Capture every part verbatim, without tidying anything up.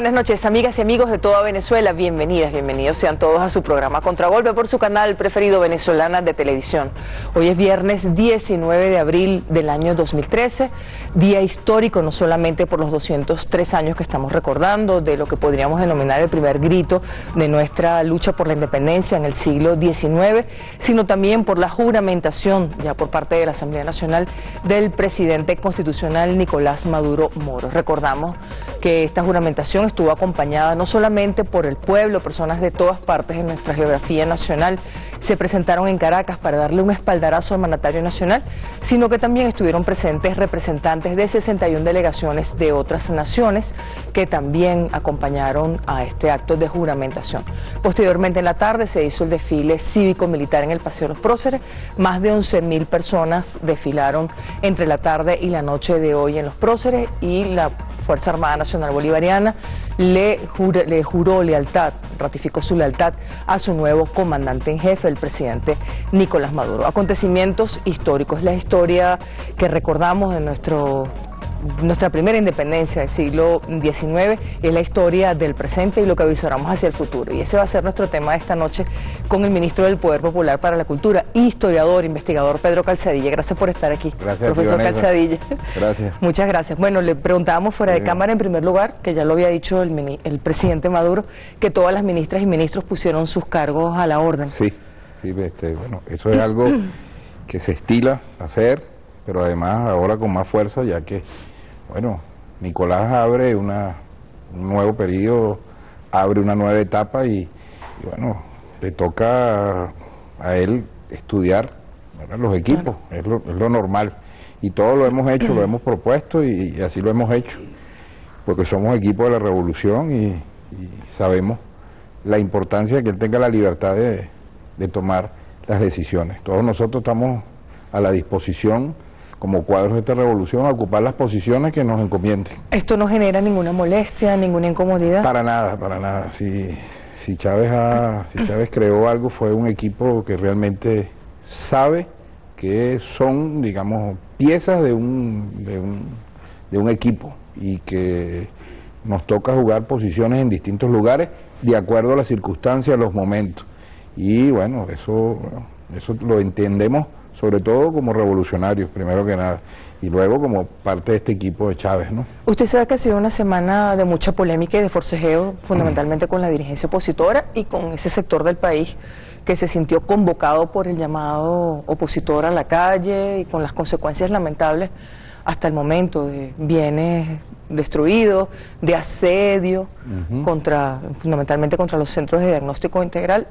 buenas noches, amigas y amigos de toda Venezuela. Bienvenidas, bienvenidos sean todos a su programa Contragolpe por su canal preferido Venezolana de Televisión. Hoy es viernes diecinueve de abril del año dos mil trece, día histórico no solamente por los doscientos tres años que estamos recordando de lo que podríamos denominar el primer grito de nuestra lucha por la independencia en el siglo diecinueve, sino también por la juramentación ya por parte de la Asamblea Nacional del presidente constitucional Nicolás Maduro Moros. Recordamos que esta juramentación estuvo acompañada no solamente por el pueblo, personas de todas partes de nuestra geografía nacional se presentaron en Caracas para darle un espaldarazo al mandatario nacional, sino que también estuvieron presentes representantes de sesenta y una delegaciones de otras naciones que también acompañaron a este acto de juramentación. Posteriormente en la tarde se hizo el desfile cívico-militar en el Paseo de los Próceres, más de once mil personas desfilaron entre la tarde y la noche de hoy en los Próceres y la Fuerza Armada Nacional Bolivariana le, jure, le juró lealtad, ratificó su lealtad a su nuevo comandante en jefe, el presidente Nicolás Maduro. Acontecimientos históricos, la historia que recordamos de nuestro, nuestra primera independencia del siglo diecinueve, es la historia del presente y lo que avisoramos hacia el futuro. Y ese va a ser nuestro tema de esta noche con el ministro del Poder Popular para la Cultura, historiador, investigador Pedro Calzadilla. Gracias por estar aquí, gracias, profesor Calzadilla. Gracias. Muchas gracias. Bueno, le preguntábamos fuera de cámara en primer lugar, que ya lo había dicho el, mini, el presidente Maduro, que todas las ministras y ministros pusieron sus cargos a la orden. Sí, sí, este, bueno, eso es algo que se estila hacer, pero además ahora con más fuerza, ya que, bueno, Nicolás abre una, un nuevo periodo, abre una nueva etapa y, y bueno, le toca a él estudiar, ¿verdad?, los equipos, claro. es, lo, es lo normal. Y todo lo hemos hecho, lo hemos propuesto y, y así lo hemos hecho, porque somos equipo de la revolución y, y sabemos la importancia de que él tenga la libertad de, de tomar las decisiones. Todos nosotros estamos a la disposición como cuadros de esta revolución a ocupar las posiciones que nos encomienden. ¿Esto no genera ninguna molestia, ninguna incomodidad? Para nada, para nada. Si, si, Chávez ha, si Chávez creó algo, fue un equipo que realmente sabe que son, digamos, piezas de un, de un, de un equipo y que nos toca jugar posiciones en distintos lugares de acuerdo a las circunstancias, a los momentos. Y bueno, eso, eso lo entendemos sobre todo como revolucionarios, primero que nada, y luego como parte de este equipo de Chávez, ¿no? Usted sabe que ha sido una semana de mucha polémica y de forcejeo, fundamentalmente con la dirigencia opositora y con ese sector del país que se sintió convocado por el llamado opositor a la calle y con las consecuencias lamentables hasta el momento de bienes destruidos, de asedio, uh-huh. contra, fundamentalmente contra los centros de diagnóstico integral,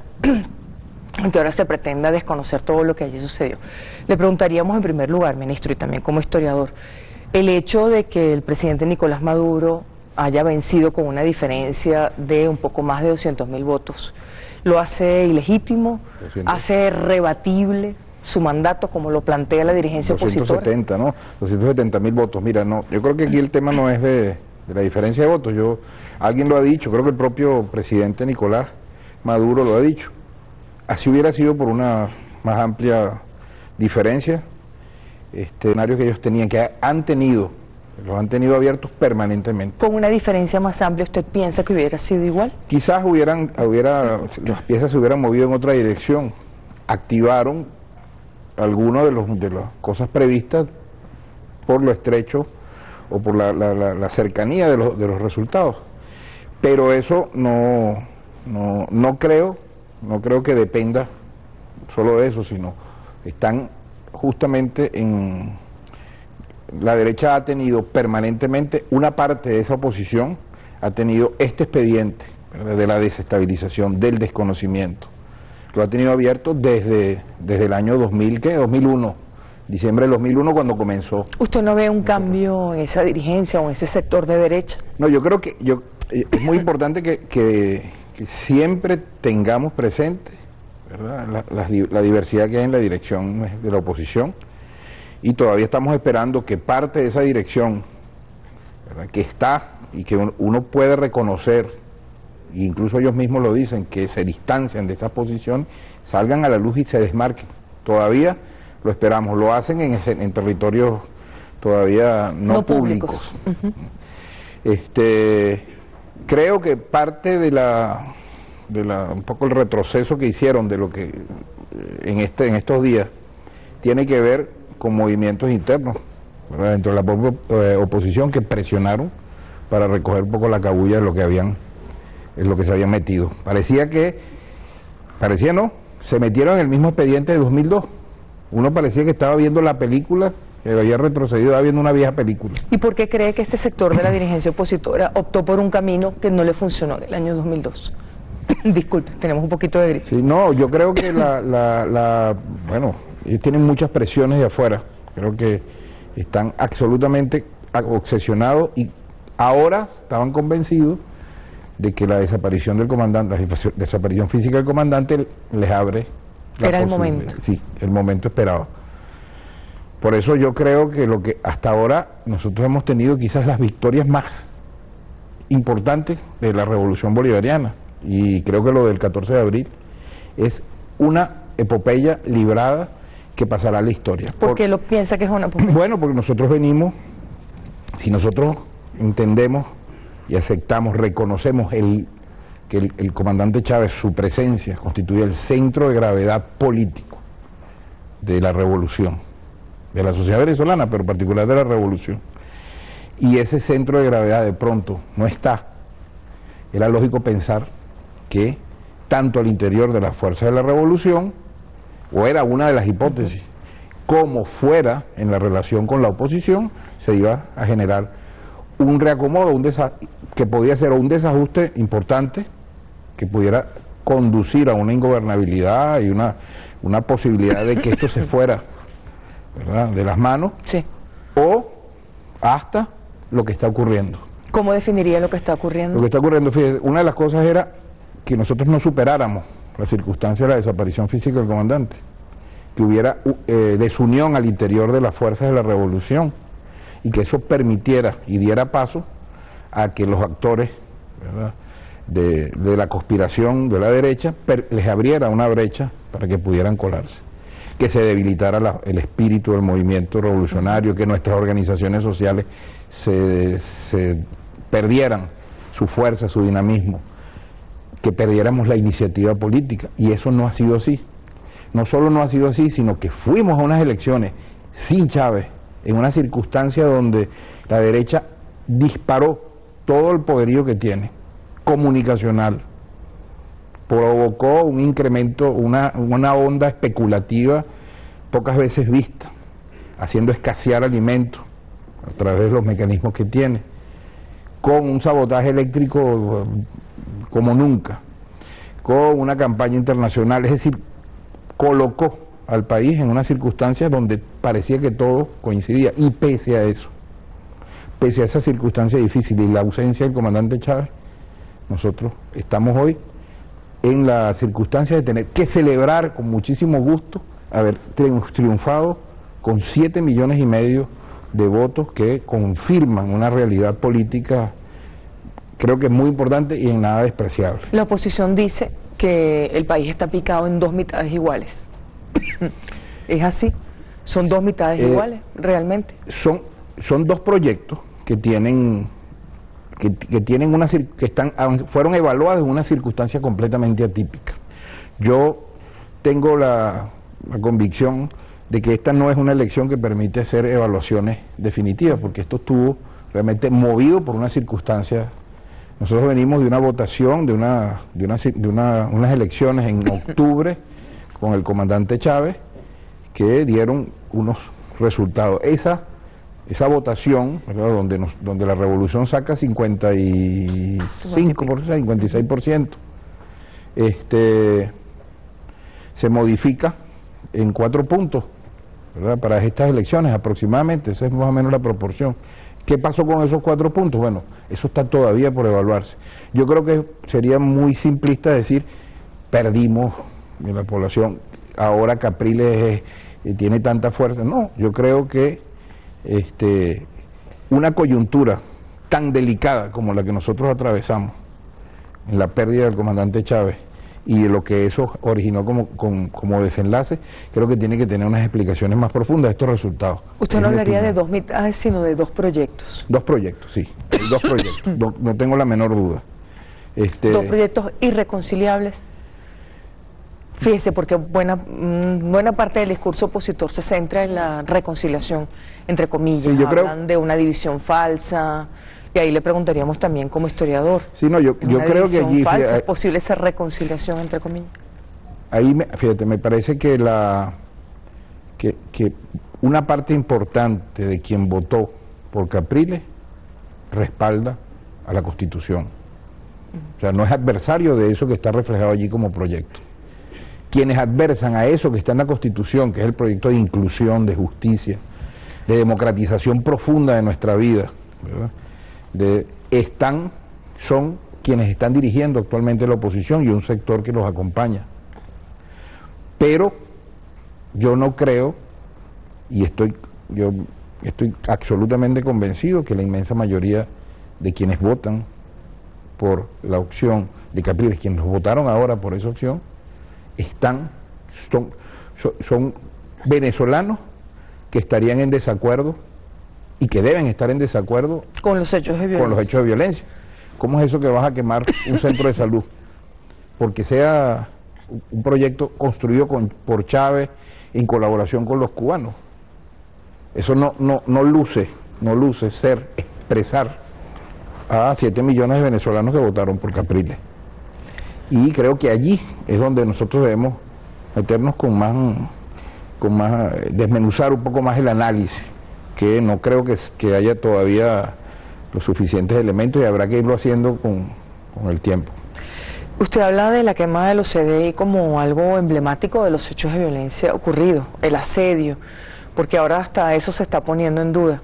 que ahora se pretenda desconocer todo lo que allí sucedió. Le preguntaríamos en primer lugar, ministro, y también como historiador, el hecho de que el presidente Nicolás Maduro haya vencido con una diferencia de un poco más de doscientos mil votos, ¿lo hace ilegítimo? doscientos. ¿Hace rebatible su mandato como lo plantea la dirigencia doscientos setenta, opositora? ¿no? doscientos setenta mil votos. Mira, no, yo creo que aquí el tema no es de, de la diferencia de votos. Yo, alguien lo ha dicho, creo que el propio presidente Nicolás Maduro lo ha dicho. Así hubiera sido por una más amplia diferencia, este, escenarios que ellos tenían, que han tenido, los han tenido abiertos permanentemente. ¿Con una diferencia más amplia usted piensa que hubiera sido igual? Quizás hubieran, hubiera, las piezas se hubieran movido en otra dirección, activaron algunas de, los, de las cosas previstas por lo estrecho o por la, la, la, la cercanía de los, de los resultados, pero eso no, no, no creo No creo que dependa solo de eso, sino están justamente en... La derecha ha tenido permanentemente, una parte de esa oposición ha tenido este expediente, ¿verdad?, de la desestabilización, del desconocimiento. Lo ha tenido abierto desde, desde el año dos mil, ¿qué? dos mil uno, diciembre del dos mil uno, cuando comenzó. ¿Usted no ve un cambio en esa dirigencia o en ese sector de derecha? No, yo creo que yo, es muy importante que... que que siempre tengamos presente, ¿verdad?, la, la, la diversidad que hay en la dirección de la oposición, y todavía estamos esperando que parte de esa dirección, ¿verdad?, que está y que uno puede reconocer, e incluso ellos mismos lo dicen, que se distancian de esa posición, salgan a la luz y se desmarquen. Todavía lo esperamos, lo hacen en, ese, en territorios todavía no, no públicos. públicos. Uh-huh. Este... creo que parte de la, de la, un poco el retroceso que hicieron de lo que en este, en estos días tiene que ver con movimientos internos, ¿verdad?, dentro de la propia eh, oposición, que presionaron para recoger un poco la cabulla de lo que habían, en lo que se habían metido. Parecía que, parecía no, se metieron en el mismo expediente de dos mil dos. Uno parecía que estaba viendo la película, que había retrocedido, estaba viendo una vieja película. ¿Y por qué cree que este sector de la dirigencia opositora optó por un camino que no le funcionó en el año dos mil dos? Disculpe, tenemos un poquito de gripe. Sí, no, yo creo que la, la, la, bueno, ellos tienen muchas presiones de afuera, creo que están absolutamente obsesionados y ahora estaban convencidos de que la desaparición del comandante, la desaparición física del comandante les abre la Era el momento. Sí, el momento esperado. Por eso yo creo que lo que hasta ahora nosotros hemos tenido quizás las victorias más importantes de la revolución bolivariana, y creo que lo del catorce de abril es una epopeya librada que pasará a la historia. ¿Por, ¿Por qué lo piensa que es una epopeya? Bueno, porque nosotros venimos, si nosotros entendemos y aceptamos, reconocemos el, que el, el comandante Chávez, su presencia, constituye el centro de gravedad político de la revolución, de la sociedad venezolana, pero en particular de la revolución, y ese centro de gravedad de pronto no está, era lógico pensar que tanto al interior de las fuerzas de la revolución, o era una de las hipótesis, como fuera en la relación con la oposición, se iba a generar un reacomodo, un desa que podía ser un desajuste importante, que pudiera conducir a una ingobernabilidad y una, una posibilidad de que esto se fuera, ¿verdad?, de las manos, sí, o hasta lo que está ocurriendo. ¿Cómo definiría lo que está ocurriendo? Lo que está ocurriendo, fíjate, una de las cosas era que nosotros no superáramos la circunstancia de la desaparición física del comandante, que hubiera eh, desunión al interior de las fuerzas de la revolución, y que eso permitiera y diera paso a que los actores, ¿verdad?, de, de la conspiración de la derecha per, les abriera una brecha para que pudieran colarse, que se debilitara la, el espíritu del movimiento revolucionario, que nuestras organizaciones sociales se, se perdieran su fuerza, su dinamismo, que perdiéramos la iniciativa política, y eso no ha sido así. No solo no ha sido así, sino que fuimos a unas elecciones sin Chávez, en una circunstancia donde la derecha disparó todo el poderío que tiene, comunicacional, provocó un incremento, una, una onda especulativa pocas veces vista, haciendo escasear alimentos a través de los mecanismos que tiene, con un sabotaje eléctrico como nunca, con una campaña internacional, es decir, colocó al país en una circunstancia donde parecía que todo coincidía, y pese a eso, pese a esa circunstancia difícil y la ausencia del comandante Chávez, nosotros estamos hoy en la circunstancia de tener que celebrar con muchísimo gusto haber triunfado con siete millones y medio de votos que confirman una realidad política, creo que es muy importante y en nada despreciable. La oposición dice que el país está picado en dos mitades iguales. ¿Es así? ¿Son dos mitades eh, iguales, realmente? Son, son dos proyectos que tienen, que, que tienen una que están fueron evaluados en una circunstancia completamente atípica. Yo tengo la, la convicción de que esta no es una elección que permite hacer evaluaciones definitivas, porque esto estuvo realmente movido por una circunstancia. Nosotros venimos de una votación, de una, de una, de una, unas elecciones en octubre con el comandante Chávez, que dieron unos resultados. Esa, esa votación, ¿verdad?, donde, nos, donde la revolución saca cincuenta y cinco por ciento, cincuenta y seis por ciento, este, se modifica en cuatro puntos, ¿verdad?, para estas elecciones aproximadamente, esa es más o menos la proporción. ¿Qué pasó con esos cuatro puntos? Bueno, eso está todavía por evaluarse. Yo creo que sería muy simplista decir, perdimos en la población, ahora Capriles eh, tiene tanta fuerza. No, yo creo que este, una coyuntura tan delicada como la que nosotros atravesamos, en la pérdida del comandante Chávez, y lo que eso originó como, como, como desenlace, creo que tiene que tener unas explicaciones más profundas de estos resultados. Usted no hablaría de dos mitades, sino de dos proyectos. Dos proyectos, sí, dos proyectos, no, no tengo la menor duda. Este, dos proyectos irreconciliables. Fíjese, porque buena, buena parte del discurso opositor se centra en la reconciliación, entre comillas, sí, yo hablan creo, de una división falsa, y ahí le preguntaríamos también como historiador. Sí, no, yo, yo creo que allí... Falsa, fíjate, ¿es posible esa reconciliación, entre comillas? Ahí, me, fíjate, me parece que la que, que una parte importante de quien votó por Capriles respalda a la Constitución. O sea, no es adversario de eso que está reflejado allí como proyecto. Quienes adversan a eso que está en la Constitución, que es el proyecto de inclusión, de justicia, de democratización profunda de nuestra vida, ¿verdad? De, están, son quienes están dirigiendo actualmente la oposición y un sector que los acompaña. Pero yo no creo, y estoy, yo estoy absolutamente convencido que la inmensa mayoría de quienes votan por la opción de Capriles, quienes votaron ahora por esa opción, están, son, son, son venezolanos que estarían en desacuerdo y que deben estar en desacuerdo con los hechos de violencia. Con los hechos de violencia. ¿Cómo es eso que vas a quemar un centro de salud? Porque sea un proyecto construido con, por Chávez en colaboración con los cubanos. Eso no, no, no luce, no luce ser, expresar a siete millones de venezolanos que votaron por Capriles. Y creo que allí es donde nosotros debemos meternos con más, con más, desmenuzar un poco más el análisis, que no creo que, que haya todavía los suficientes elementos y habrá que irlo haciendo con, con el tiempo. Usted habla de la quema de los C D I como algo emblemático de los hechos de violencia ocurridos, el asedio, porque ahora hasta eso se está poniendo en duda.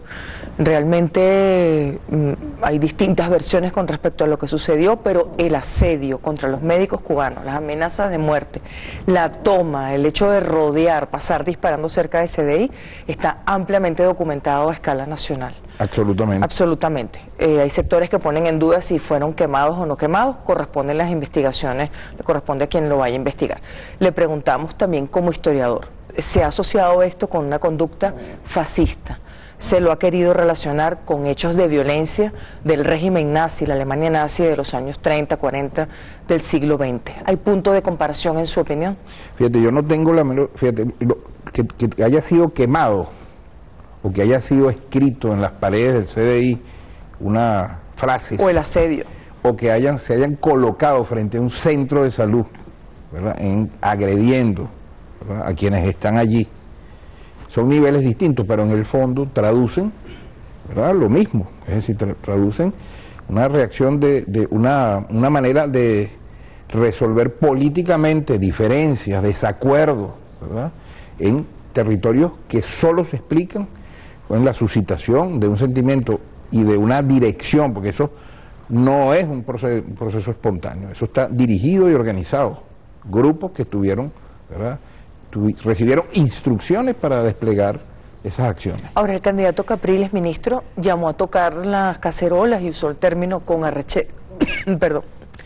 Realmente mmm, hay distintas versiones con respecto a lo que sucedió, pero el asedio contra los médicos cubanos, las amenazas de muerte, la toma, el hecho de rodear, pasar disparando cerca de C D I, está ampliamente documentado a escala nacional. Absolutamente. Absolutamente. Eh, hay sectores que ponen en duda si fueron quemados o no quemados, corresponden las investigaciones, le corresponde a quien lo vaya a investigar. Le preguntamos también como historiador, ¿se ha asociado esto con una conducta fascista? ¿Se lo ha querido relacionar con hechos de violencia del régimen nazi, la Alemania nazi de los años treinta, cuarenta del siglo veinte? ¿Hay punto de comparación en su opinión? Fíjate, yo no tengo la menor, fíjate, lo, que, que haya sido quemado o que haya sido escrito en las paredes del C D I una frase, o el asedio, o que hayan, se hayan colocado frente a un centro de salud, ¿verdad? En, agrediendo, ¿verdad?, a quienes están allí. Son niveles distintos, pero en el fondo traducen, ¿verdad?, lo mismo, es decir, tra traducen una reacción de, de una, una manera de resolver políticamente diferencias, desacuerdos, ¿verdad?, en territorios que solo se explican en la suscitación de un sentimiento y de una dirección, porque eso no es un proceso, un proceso espontáneo, eso está dirigido y organizado. Grupos que estuvieron, ¿verdad?, recibieron instrucciones para desplegar esas acciones. Ahora, el candidato Capriles, ministro, llamó a tocar las cacerolas y usó el término con arreche... Perdón.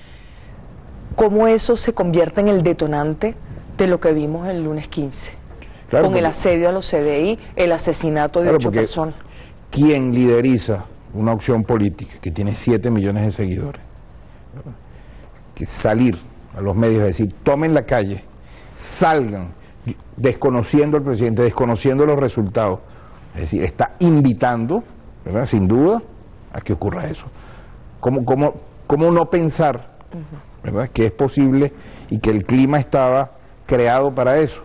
¿Cómo eso se convierte en el detonante de lo que vimos el lunes quince? Claro, con porque, el asedio a los C D I, el asesinato de claro, ocho personas. ¿Quién lideriza una opción política que tiene siete millones de seguidores? ¿Verdad? Que salir a los medios a decir, tomen la calle, salgan, desconociendo al presidente, desconociendo los resultados, es decir, está invitando, ¿verdad?, sin duda, a que ocurra eso. ¿Cómo, cómo, cómo no pensar, ¿verdad?, que es posible y que el clima estaba creado para eso?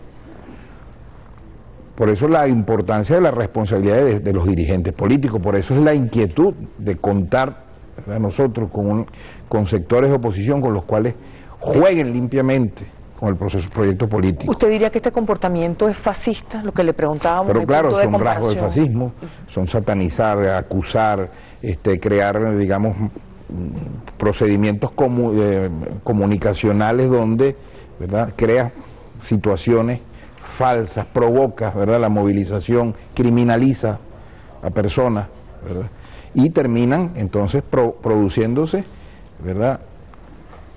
Por eso la importancia de la responsabilidad de, de los dirigentes políticos, por eso es la inquietud de contar, ¿verdad?, nosotros con, un, con sectores de oposición con los cuales jueguen limpiamente con el proceso, proyecto político. ¿Usted diría que este comportamiento es fascista? Lo que le preguntábamos. Pero claro, son rasgos de fascismo, son satanizar, acusar, este, crear, digamos, procedimientos comu eh, comunicacionales donde, ¿verdad?, crea situaciones falsas, provoca, ¿verdad?, la movilización, criminaliza a personas, ¿verdad?, y terminan entonces pro produciéndose, ¿verdad?,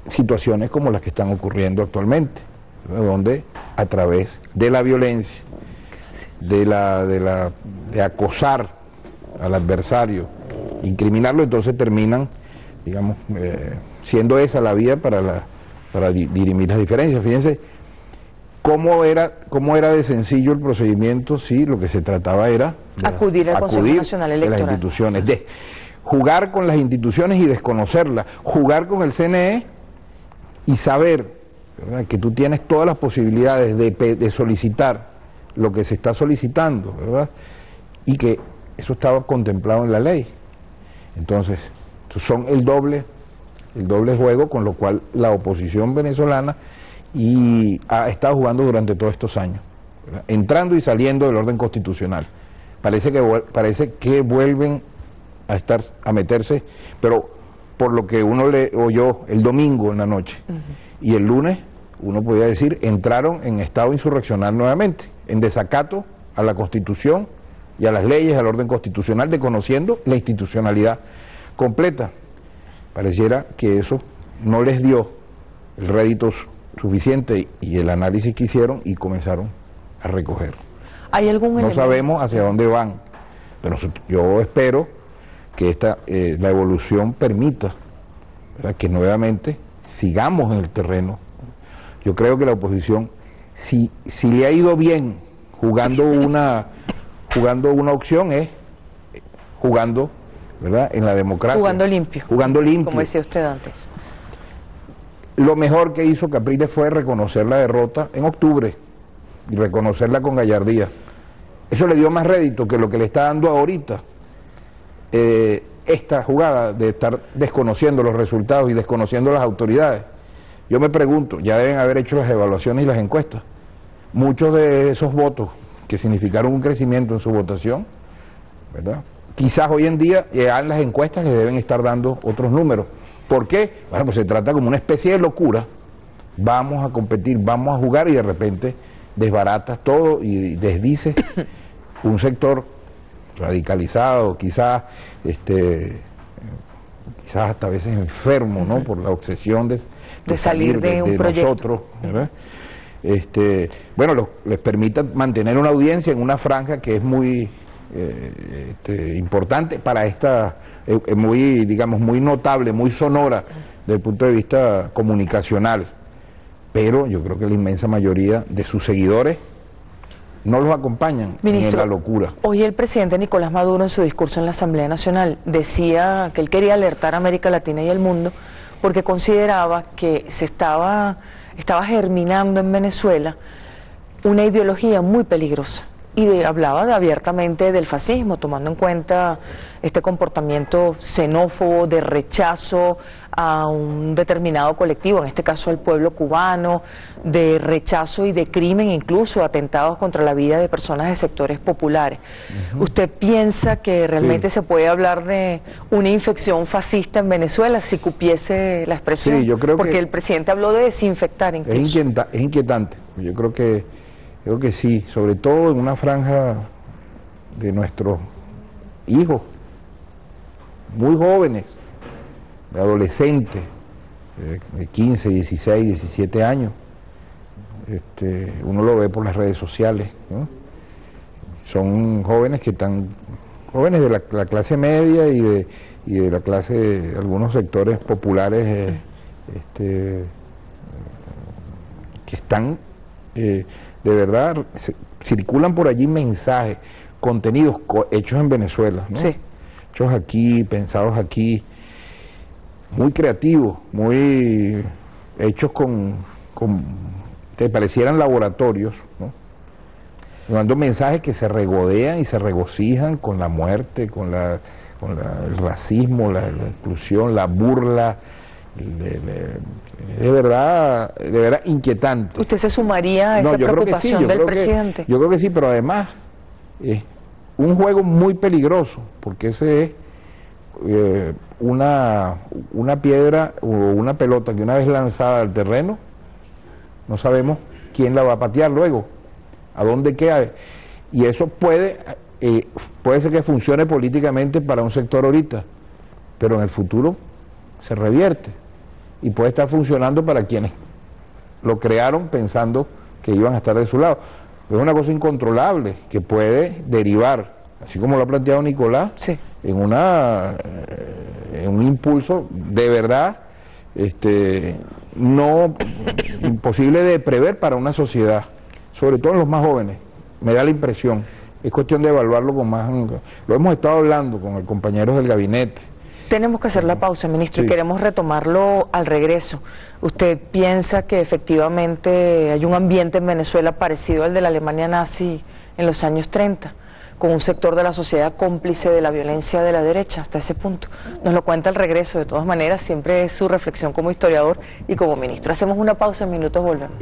situaciones como las que están ocurriendo actualmente, ¿no? Donde a través de la violencia, de la, de la de acosar al adversario, incriminarlo, entonces terminan, digamos, eh, siendo esa la vía para la para di, dirimir las diferencias. Fíjense cómo era cómo era de sencillo el procedimiento, sí, lo que se trataba era de acudir al Consejo Nacional Electoral, de las instituciones, de jugar con las instituciones y desconocerlas, jugar con el C N E y saber, ¿verdad?, que tú tienes todas las posibilidades de, de solicitar lo que se está solicitando, ¿verdad?, y que eso estaba contemplado en la ley. Entonces, son el doble, el doble juego con lo cual la oposición venezolana y ha estado jugando durante todos estos años, ¿verdad?, entrando y saliendo del orden constitucional. Parece que parece que vuelven a estar a meterse, pero por lo que uno le oyó el domingo en la noche, uh-huh, y el lunes uno podía decir entraron en estado insurreccional nuevamente, en desacato a la Constitución y a las leyes, al orden constitucional, desconociendo la institucionalidad completa. Pareciera que eso no les dio el rédito suficiente y el análisis que hicieron y comenzaron a recoger. ¿Hay algún no elemento? Sabemos hacia dónde van, pero yo espero que esta eh, la evolución permita, ¿verdad?, que nuevamente sigamos en el terreno. Yo creo que la oposición, si, si le ha ido bien jugando una jugando una opción, es jugando, ¿verdad?, en la democracia. Jugando limpio. Jugando limpio. Como decía usted antes. Lo mejor que hizo Capriles fue reconocer la derrota en octubre y reconocerla con gallardía. Eso le dio más rédito que lo que le está dando ahorita eh, esta jugada de estar desconociendo los resultados y desconociendo las autoridades. Yo me pregunto, ya deben haber hecho las evaluaciones y las encuestas. Muchos de esos votos que significaron un crecimiento en su votación, ¿verdad?, quizás hoy en día ya en las encuestas les deben estar dando otros números. ¿Por qué? Bueno, pues se trata como una especie de locura. Vamos a competir, vamos a jugar y de repente desbaratas todo y desdices un sector radicalizado, quizás este quizás hasta a veces enfermo, ¿no?, por la obsesión de, de, de salir de, de, un de proyecto. nosotros, ¿verdad? Este, bueno, lo, les permita mantener una audiencia en una franja que es muy eh, este, importante para esta, eh, muy, digamos, muy notable, muy sonora desde el punto de vista comunicacional, pero yo creo que la inmensa mayoría de sus seguidores no los acompañan. Ministro, en la locura. Hoy el presidente Nicolás Maduro en su discurso en la Asamblea Nacional decía que él quería alertar a América Latina y al mundo porque consideraba que se estaba, estaba germinando en Venezuela una ideología muy peligrosa y de, hablaba de, abiertamente del fascismo, tomando en cuenta este comportamiento xenófobo de rechazo a un determinado colectivo, en este caso al pueblo cubano, de rechazo y de crimen, incluso atentados contra la vida de personas de sectores populares. Uh-huh. ¿Usted piensa que realmente sí se puede hablar de una infección fascista en Venezuela, si cupiese la expresión? Sí, yo creo Porque que el presidente habló de desinfectar incluso. Es, inquieta, es inquietante, yo creo que, creo que sí, sobre todo en una franja de nuestros hijos, muy jóvenes, de adolescentes, de quince, dieciséis, diecisiete años. Este, uno lo ve por las redes sociales, ¿no? Son jóvenes que están, jóvenes de la, la clase media y de, y de la clase, de algunos sectores populares, eh, este, que están, eh, de verdad, se, circulan por allí mensajes, contenidos co hechos en Venezuela, ¿no? Sí. Hechos aquí, pensados aquí, muy creativos, muy hechos con, con que parecieran laboratorios, ¿no?, dando mensajes que se regodean y se regocijan con la muerte, con, la, con la, el racismo, la, la exclusión, la burla, de, de, de verdad, de verdad inquietante. ¿Usted se sumaría a esa no, yo preocupación creo que sí, yo del creo presidente? Que, yo creo que sí, pero además es un juego muy peligroso, porque ese es eh, una, una piedra o una pelota que una vez lanzada al terreno, no sabemos quién la va a patear luego, a dónde queda, y eso puede, eh, puede ser que funcione políticamente para un sector ahorita, pero en el futuro se revierte. y puede estar funcionando para quienes lo crearon pensando que iban a estar de su lado. Es una cosa incontrolable que puede derivar, así como lo ha planteado Nicolás, sí. en una en un impulso de verdad este no imposible de prever para una sociedad, sobre todo en los más jóvenes, me da la impresión. Es cuestión de evaluarlo con más... Lo hemos estado hablando con el compañero del gabinete. Tenemos que hacer la pausa, ministro, sí. y queremos retomarlo al regreso. ¿Usted piensa que efectivamente hay un ambiente en Venezuela parecido al de la Alemania nazi en los años treinta, con un sector de la sociedad cómplice de la violencia de la derecha hasta ese punto? Nos lo cuenta al regreso. De todas maneras, siempre es su reflexión como historiador y como ministro. Hacemos una pausa, en minutos volvemos.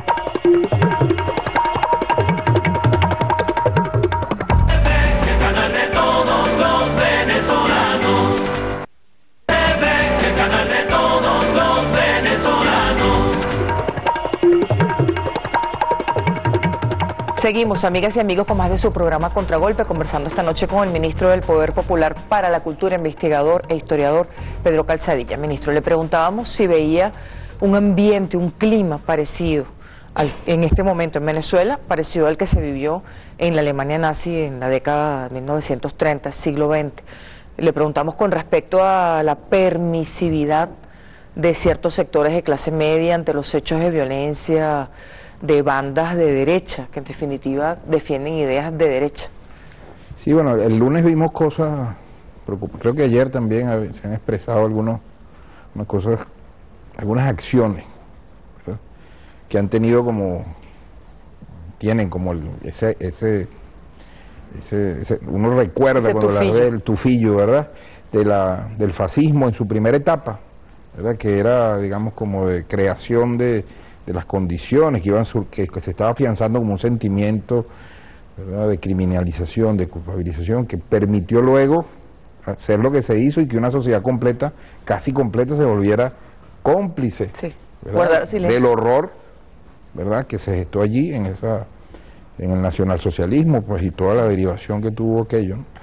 Seguimos, amigas y amigos, con más de su programa Contragolpe, conversando esta noche con el ministro del Poder Popular para la Cultura, investigador e historiador, Pedro Calzadilla. Ministro, le preguntábamos si veía un ambiente, un clima parecido al, en este momento en Venezuela, parecido al que se vivió en la Alemania nazi en la década de mil novecientos treinta, siglo veinte. Le preguntamos con respecto a la permisividad de ciertos sectores de clase media ante los hechos de violencia de bandas de derecha, que en definitiva defienden ideas de derecha. Sí, bueno, el lunes vimos cosas, creo que ayer también se han expresado algunos, unas cosas, algunas acciones, ¿verdad?, que han tenido como, tienen como el, ese, ese, ese, ese, uno recuerda ese cuando tufillo. la ve el tufillo, ¿verdad?, de la, del fascismo en su primera etapa, ¿verdad?, que era, digamos, como de creación de de las condiciones que iban sur, que, que se estaba afianzando como un sentimiento, ¿verdad?, de criminalización, de culpabilización, que permitió luego hacer lo que se hizo y que una sociedad completa, casi completa, se volviera cómplice, sí, del horror, ¿verdad?, que se gestó allí en esa en el nacionalsocialismo, pues, y toda la derivación que tuvo aquello, ¿no?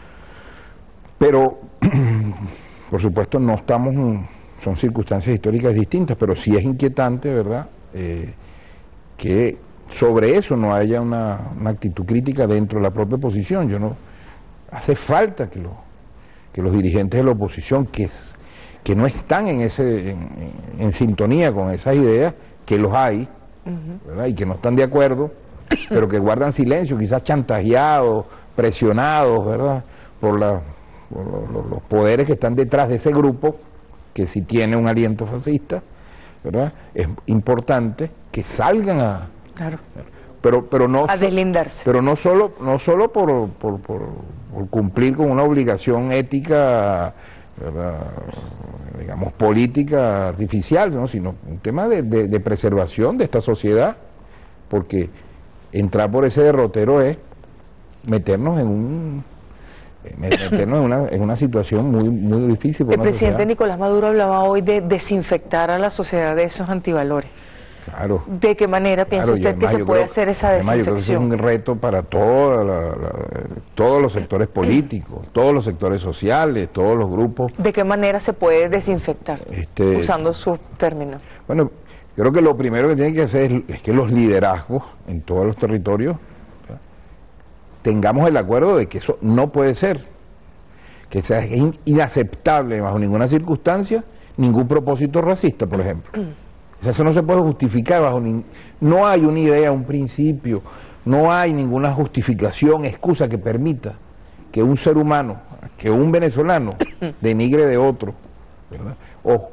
Pero por supuesto no estamos, son circunstancias históricas distintas, pero sí es inquietante, ¿verdad?, eh, que sobre eso no haya una, una actitud crítica dentro de la propia oposición. Yo no, hace falta que, lo, que los dirigentes de la oposición, que, es, que no están en, ese, en, en sintonía con esas ideas, que los hay, ¿verdad?, y que no están de acuerdo, pero que guardan silencio, quizás chantajeados, presionados, ¿verdad?, por, la, por los, los poderes que están detrás de ese grupo, que si tiene un aliento fascista, ¿verdad?, es importante que salgan a... Claro. Pero, pero no, a deslindarse. Pero no solo, no solo por, por, por, por cumplir con una obligación ética, ¿verdad?, digamos, política artificial, ¿no?, sino un tema de, de, de preservación de esta sociedad, porque entrar por ese derrotero es meternos en un... meternos en una, en una situación muy muy difícil. El presidente sociedad. Nicolás Maduro hablaba hoy de desinfectar a la sociedad de esos antivalores. Claro. ¿De qué manera piensa claro, usted que se puede creo, hacer esa además, desinfección? Yo creo que es un reto para toda la, la, todos los sectores políticos, todos los sectores sociales, todos los grupos. ¿De qué manera se puede desinfectar? Este, usando sus términos. Bueno, creo que lo primero que tiene que hacer es, es que los liderazgos en todos los territorios, ¿verdad?, tengamos el acuerdo de que eso no puede ser, que sea es inaceptable bajo ninguna circunstancia ningún propósito racista, por ejemplo. O sea, eso no se puede justificar bajo ni, no hay una idea, un principio, no hay ninguna justificación, excusa que permita que un ser humano, que un venezolano denigre de otro, ¿verdad?, o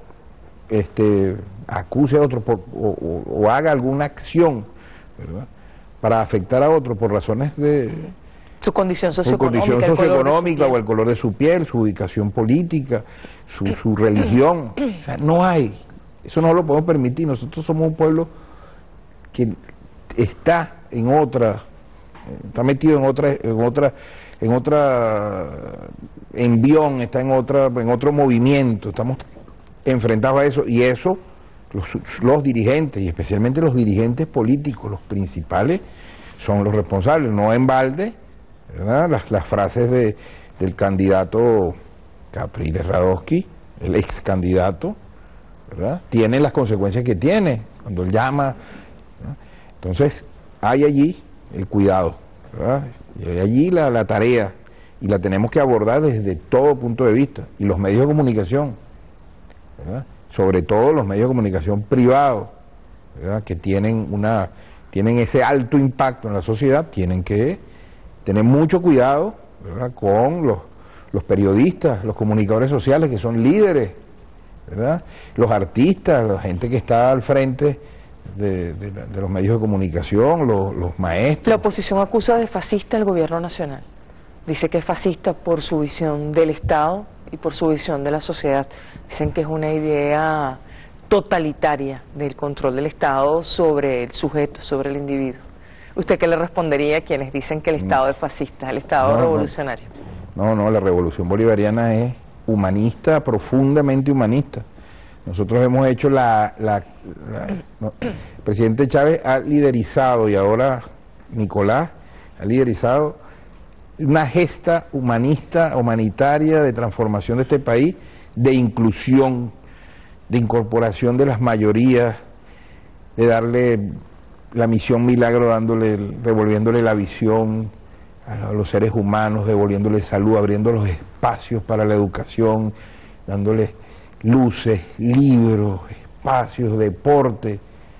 este acuse a otro por, o, o, o haga alguna acción, ¿verdad?, para afectar a otro por razones de su condición socioeconómica, su condición socioeconómica o el color de su piel, su ubicación política, su, su religión. O sea, no hay, eso no lo podemos permitir. Nosotros somos un pueblo que está en otra, está metido en otra, en otra, en otra envión, está en otra, en otro movimiento, estamos enfrentados a eso, y eso los, los dirigentes, y especialmente los dirigentes políticos, los principales, son los responsables, no en balde, ¿verdad?, las, las frases de, del candidato Capriles Radosky, el ex candidato, ¿verdad? Tiene las consecuencias que tiene cuando él llama, ¿verdad? Entonces hay allí el cuidado, ¿verdad? Y hay allí la, la tarea, y la tenemos que abordar desde todo punto de vista, y los medios de comunicación, ¿verdad? Sobre todo los medios de comunicación privados, ¿verdad? Que tienen una tienen ese alto impacto en la sociedad, tienen que tener mucho cuidado, ¿verdad? Con los, los periodistas, los comunicadores sociales que son líderes, ¿verdad? Los artistas, la gente que está al frente de, de, de los medios de comunicación, los, los maestros. La oposición acusa de fascista al gobierno nacional. Dice que es fascista por su visión del Estado y por su visión de la sociedad. Dicen que es una idea totalitaria del control del Estado sobre el sujeto, sobre el individuo. ¿Usted qué le respondería a quienes dicen que el Estado es fascista, el Estado no, revolucionario? No, no, la revolución bolivariana es humanista, profundamente humanista. Nosotros hemos hecho la... la, la no, el presidente Chávez ha liderizado, y ahora Nicolás ha liderizado una gesta humanista, humanitaria, de transformación de este país, de inclusión, de incorporación de las mayorías, de darle la misión milagro, dándole, devolviéndole la visión a los seres humanos, devolviéndole salud, abriendo los espacios para la educación, dándole luces, libros, espacios, deporte,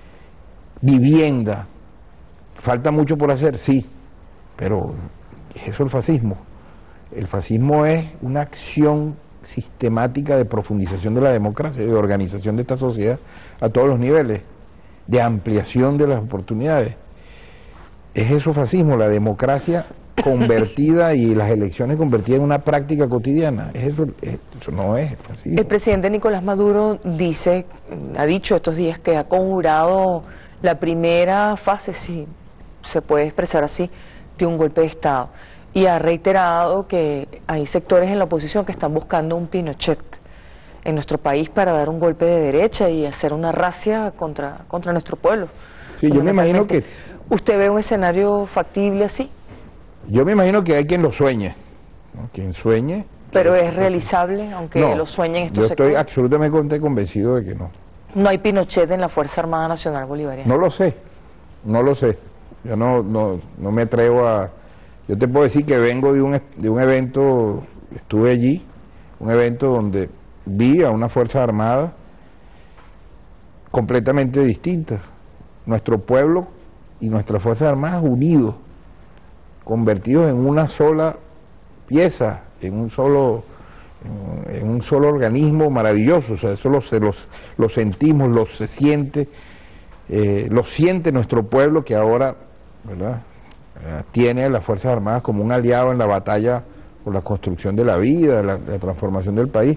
vivienda. Falta mucho por hacer, sí, pero ¿es eso el fascismo? El fascismo es una acción sistemática de profundización de la democracia, de organización de esta sociedad a todos los niveles, de ampliación de las oportunidades. Es eso fascismo, la democracia convertida y las elecciones convertidas en una práctica cotidiana. Es eso, eso no es fascismo. El presidente Nicolás Maduro dice, ha dicho estos días que ha conjurado la primera fase, si se puede expresar así, de un golpe de Estado, y ha reiterado que hay sectores en la oposición que están buscando un Pinochet en nuestro país para dar un golpe de derecha y hacer una racia contra, contra nuestro pueblo. Sí, yo me imagino que... ¿Usted ve un escenario factible así? Yo me imagino que hay quien lo sueñe, ¿no? Quien sueñe... ¿Pero es realizable, aunque no, lo sueñen estos yo estoy sectores? absolutamente convencido de que no. ¿No hay Pinochet en la Fuerza Armada Nacional Bolivariana? No lo sé, no lo sé. Yo no, no, no me atrevo a... Yo te puedo decir que vengo de un, de un evento, estuve allí, un evento donde vi a una Fuerza Armada completamente distinta. Nuestro pueblo y nuestras Fuerzas Armadas unidos, convertidos en una sola pieza, en un solo, en, en un solo organismo maravilloso. O sea, eso lo, los, lo sentimos, lo se siente, eh, lo siente nuestro pueblo, que ahora, ¿verdad?, eh, tiene a las Fuerzas Armadas como un aliado en la batalla por la construcción de la vida, la, la transformación del país.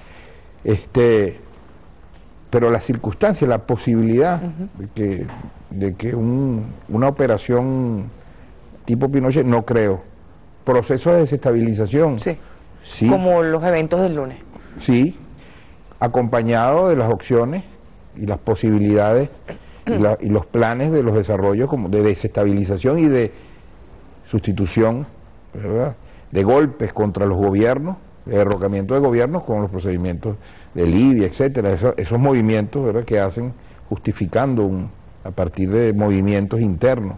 Este, pero la circunstancia, la posibilidad uh-huh. de que, de que un, una operación tipo Pinochet, no creo. Proceso de desestabilización. Sí. Sí. Como los eventos del lunes. Sí, acompañado de las opciones y las posibilidades y, la, y los planes de los desarrollos como de desestabilización y de sustitución, ¿verdad?, de golpes contra los gobiernos, de derrocamiento de gobiernos con los procedimientos de Libia, etcétera, esos, esos movimientos, ¿verdad?, que hacen justificando un, a partir de movimientos internos.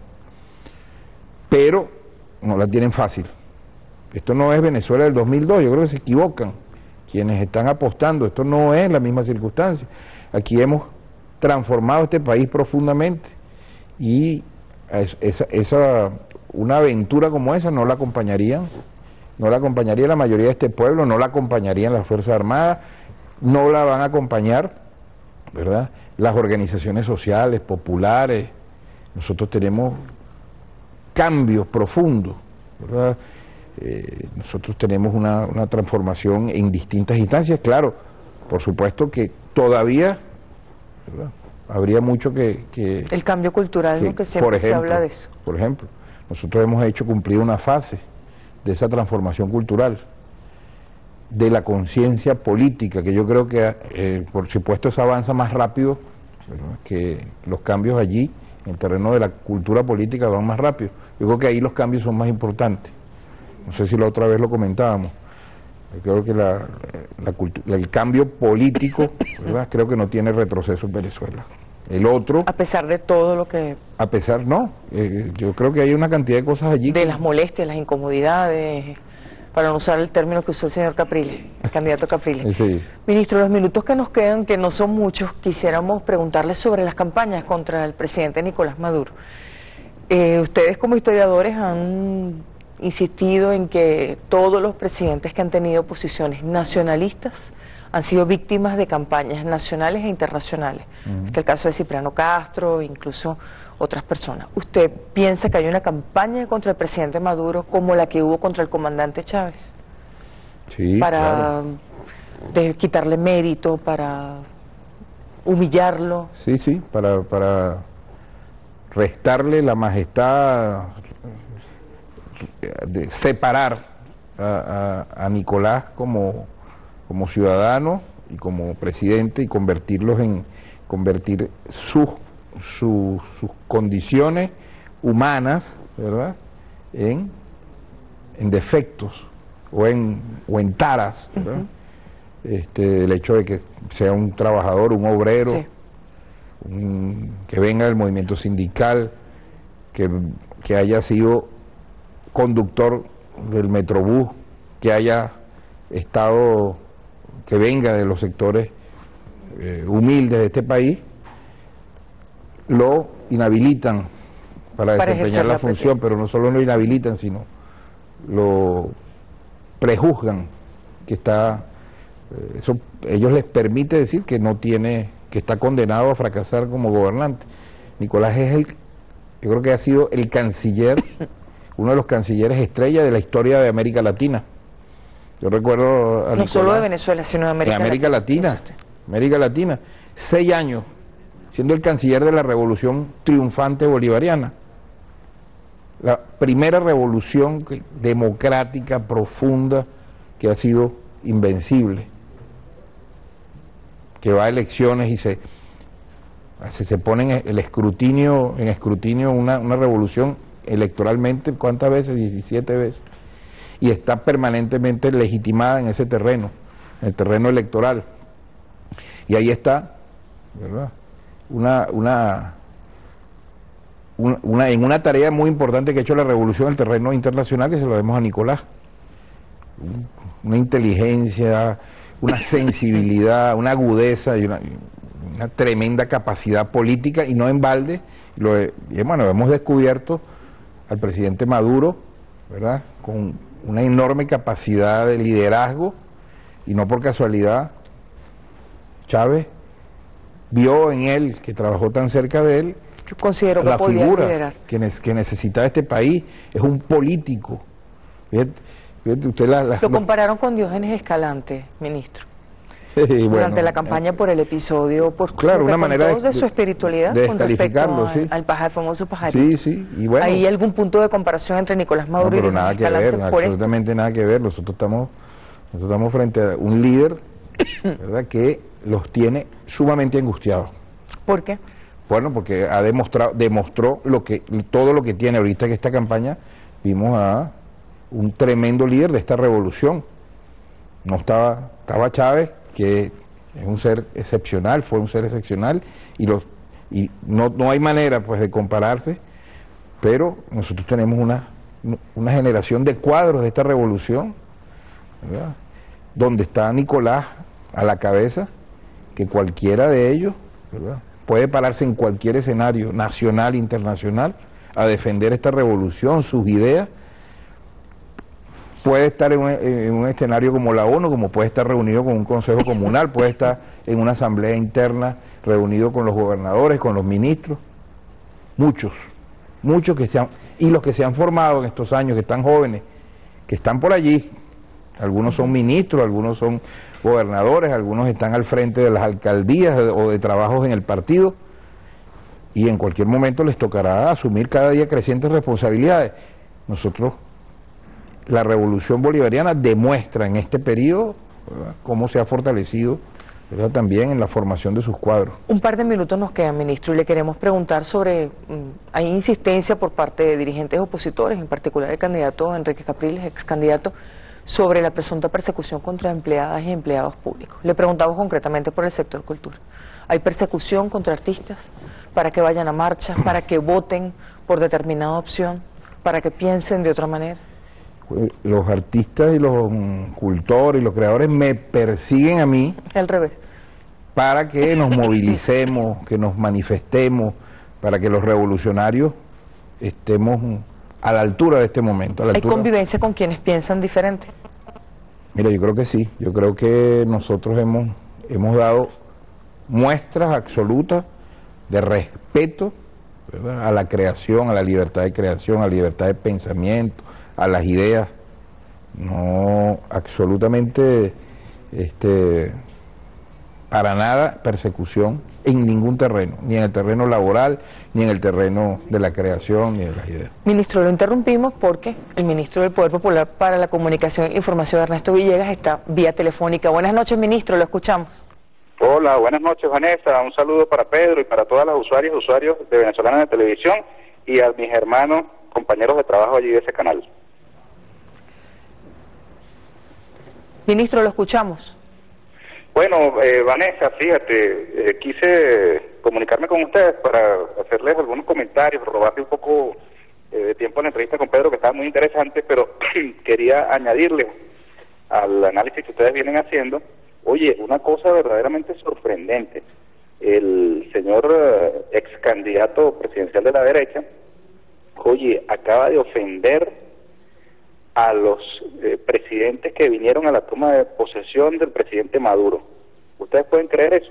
Pero no la tienen fácil. Esto no es Venezuela del dos mil dos, yo creo que se equivocan quienes están apostando, esto no es la misma circunstancia. Aquí hemos transformado este país profundamente y esa, esa, una aventura como esa no la acompañarían, no la acompañaría la mayoría de este pueblo, no la acompañarían las Fuerzas Armadas, no la van a acompañar, ¿verdad?, las organizaciones sociales, populares. Nosotros tenemos cambios profundos, ¿verdad? Eh, nosotros tenemos una, una transformación en distintas instancias, claro, por supuesto que todavía, ¿verdad?, habría mucho que... que el cambio cultural, que, ¿no?, que siempre ejemplo, se habla de eso. Por ejemplo, nosotros hemos hecho cumplir una fase de esa transformación cultural, de la conciencia política, que yo creo que, eh, por supuesto, eso avanza más rápido, ¿verdad?, que los cambios allí, en el terreno de la cultura política, van más rápido. Yo creo que ahí los cambios son más importantes. No sé si la otra vez lo comentábamos. Yo creo que la, la cultu- el cambio político, ¿verdad? Creo que no tiene retroceso en Venezuela. El otro, A pesar de todo lo que... a pesar, no, eh, yo creo que hay una cantidad de cosas allí. de que- las molestias, las incomodidades, para no usar el término que usó el señor Capriles, el candidato Capriles. Sí. Ministro, los minutos que nos quedan, que no son muchos, quisiéramos preguntarle sobre las campañas contra el presidente Nicolás Maduro. Eh, ustedes como historiadores han insistido en que todos los presidentes que han tenido posiciones nacionalistas han sido víctimas de campañas nacionales e internacionales. Ujú. Este es el caso de Cipriano Castro, incluso otras personas. ¿Usted piensa que hay una campaña contra el presidente Maduro como la que hubo contra el comandante Chávez? Sí, Para claro. de quitarle mérito, para humillarlo. Sí, sí, para, para restarle la majestad, de separar a, a- a Nicolás como, como ciudadano y como presidente y convertirlos en, convertir sus, sus, sus condiciones humanas, ¿verdad?, en, en defectos o en, o en taras, ¿verdad? Ujú. Este, el hecho de que sea un trabajador, un obrero, Sí. un- que venga del movimiento sindical, que, que haya sido conductor del Metrobús, que haya estado, que venga de los sectores eh, humildes de este país, lo inhabilitan para, Para desempeñar ejercer la, la función, presidencia. pero no solo lo inhabilitan, sino lo prejuzgan, que está, eh, eso ellos les permite decir que no tiene, que está condenado a fracasar como gobernante. Nicolás es el, yo creo que ha sido el canciller, uno de los cancilleres estrella de la historia de América Latina. Yo recuerdo a No Nicolás, solo de Venezuela, sino de América, de América Latina, Latina. América Latina, seis años siendo el canciller de la revolución triunfante bolivariana, la primera revolución que- democrática, profunda, que ha sido invencible, que va a elecciones y se, se, se pone en el escrutinio, en escrutinio una, una revolución electoralmente, ¿cuántas veces? diecisiete veces, y está permanentemente legitimada en ese terreno, en el terreno electoral. Y ahí está, ¿verdad?, una, una, una, una- en una tarea muy importante que ha hecho la revolución en el terreno internacional, que se lo debemos a Nicolás. Una inteligencia, una sensibilidad, una agudeza y una, una tremenda capacidad política, y no en balde, lo, he- y bueno, hemos descubierto al presidente Maduro, ¿verdad?, con una enorme capacidad de liderazgo, y no por casualidad Chávez vio en él, que trabajó tan cerca de él, Que consideró que la podía figura liderar. que, ne- que necesitaba este país. Es un político. Fíjate, fíjate usted la, la- Lo los- compararon con Diógenes Escalante, ministro, bueno, durante la campaña eh, por el episodio, por claro, lo que una manera contó de- de su espiritualidad de con respecto descalificarlo, al, sí. al paja- famoso pajarito. Sí, sí, y bueno, ¿Hay algún punto de comparación entre Nicolás no, Maduro y pero Diógenes nada que Escalante ver, por esto? absolutamente nada que ver. Nosotros estamos, nosotros estamos frente a un líder, ¿verdad?, que los tiene sumamente angustiados. ¿Por qué? Bueno, porque ha demostrado, demostró lo que, todo lo que tiene ahorita, que esta campaña vimos a un tremendo líder de esta revolución. No estaba, estaba Chávez, que es un ser excepcional, fue un ser excepcional, y los y no, no hay manera pues de compararse, pero nosotros tenemos una, una generación de cuadros de esta revolución, ¿verdad?, donde está Nicolás a la cabeza, que cualquiera de ellos, ¿verdad?, puede pararse en cualquier escenario nacional, internacional, a defender esta revolución, sus ideas. Puede estar en un, en un escenario como la ONU, como puede estar reunido con un consejo comunal, puede estar en una asamblea interna reunido con los gobernadores, con los ministros, muchos, muchos que se han, y los que se han formado en estos años, que están jóvenes, que están por allí, algunos son ministros, algunos son gobernadores, algunos están al frente de las alcaldías o de trabajos en el partido, y en cualquier momento les tocará asumir cada día crecientes responsabilidades. Nosotros, la revolución bolivariana demuestra en este periodo, ¿verdad?, cómo se ha fortalecido, ¿verdad?, también en la formación de sus cuadros. Un par de minutos nos quedan, ministro, y le queremos preguntar sobre, mm, hay insistencia por parte de dirigentes opositores, en particular el candidato Enrique Capriles, ex candidato, sobre la presunta persecución contra empleadas y empleados públicos. Le preguntamos concretamente por el sector cultura. ¿Hay persecución contra artistas para que vayan a marchas, para que voten por determinada opción, para que piensen de otra manera? Los artistas y los cultores y los creadores me persiguen a mí. Al revés. Para que nos movilicemos, que nos manifestemos, para que los revolucionarios estemos a la altura de este momento. A la ¿Hay altura... convivencia con quienes piensan diferente? Mira, yo creo que sí. Yo creo que nosotros hemos, hemos dado muestras absolutas de respeto, ¿verdad?, a la creación, a la libertad de creación, a la libertad de pensamiento, a las ideas. No, absolutamente, este, para nada persecución en ningún terreno, ni en el terreno laboral, ni en el terreno de la creación, ni de las ideas. Ministro, lo interrumpimos porque el ministro del Poder Popular para la Comunicación e Información, Ernesto Villegas, está vía telefónica. Buenas noches, ministro, lo escuchamos. Hola, buenas noches, Vanessa. Un saludo para Pedro y para todas las usuarias y usuarios de Venezolana de Televisión y a mis hermanos, compañeros de trabajo allí de ese canal. Ministro, lo escuchamos. Bueno, eh, Vanessa, fíjate, eh, quise comunicarme con ustedes para hacerles algunos comentarios, robarle un poco eh, de tiempo en la entrevista con Pedro, que estaba muy interesante, pero quería añadirles al análisis que ustedes vienen haciendo. Oye, una cosa verdaderamente sorprendente. El señor eh, ex candidato presidencial de la derecha, oye, acaba de ofender a los eh, presidentes que vinieron a la toma de posesión del presidente Maduro. ¿Ustedes pueden creer eso?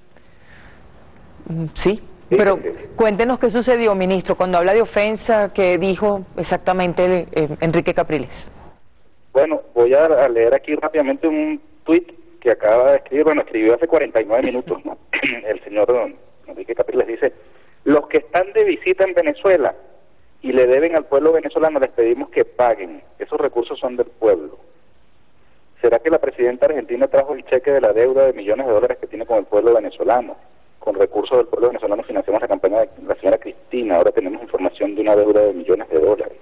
Sí, sí, pero cuéntenos qué sucedió, ministro, cuando habla de ofensa, ¿qué dijo exactamente eh, Enrique Capriles? Bueno, voy a, a leer aquí rápidamente un tuit que acaba de escribir, bueno, escribió hace cuarenta y nueve minutos, ¿no? El señor don Enrique Capriles dice: los que están de visita en Venezuela y le deben al pueblo venezolano, les pedimos que paguen. Esos recursos son del pueblo. ¿Será que la presidenta argentina trajo el cheque de la deuda de millones de dólares que tiene con el pueblo venezolano? Con recursos del pueblo venezolano financiamos la campaña de la señora Cristina. Ahora tenemos información de una deuda de millones de dólares.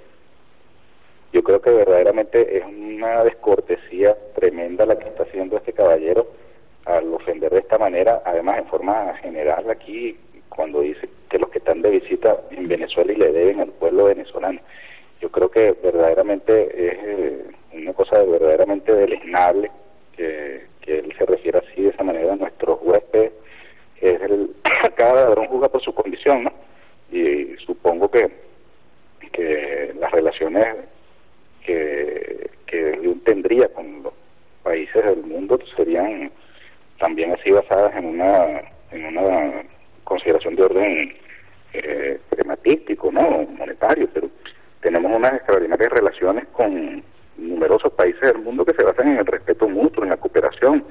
Yo creo que verdaderamente es una descortesía tremenda la que está haciendo este caballero al ofender de esta manera, además en forma general aquí, cuando dice que los que están de visita en Venezuela y le deben al pueblo venezolano. Yo creo que verdaderamente es eh, una cosa verdaderamente deleznable que, que él se refiera así, de esa manera, a nuestros huéspedes. Es el, cada ladrón juzga por su condición, ¿no? Y supongo que, que las relaciones que, que él tendría con los países del mundo serían también así basadas en una, en una consideración de orden eh, pragmatístico, ¿no?, monetario, pero tenemos unas extraordinarias relaciones con numerosos países del mundo que se basan en el respeto mutuo, en la cooperación,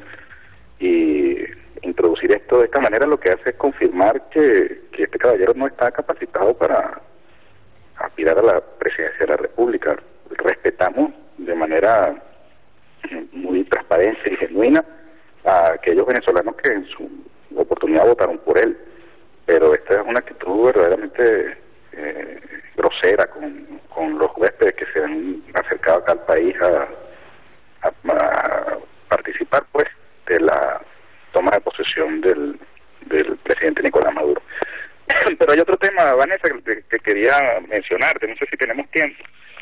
y introducir esto de esta manera lo que hace es confirmar que, que este caballero no está capacitado para aspirar a la presidencia de la República. Respetamos de manera muy transparente y genuina a aquellos venezolanos que en su oportunidad votaron por él, pero esta es una actitud verdaderamente eh, grosera con, con los huéspedes que se han acercado acá al país a, a, a participar pues de la toma de posesión del, del presidente Nicolás Maduro. Pero hay otro tema, Vanessa, que, que quería mencionarte, no sé si tenemos tiempo.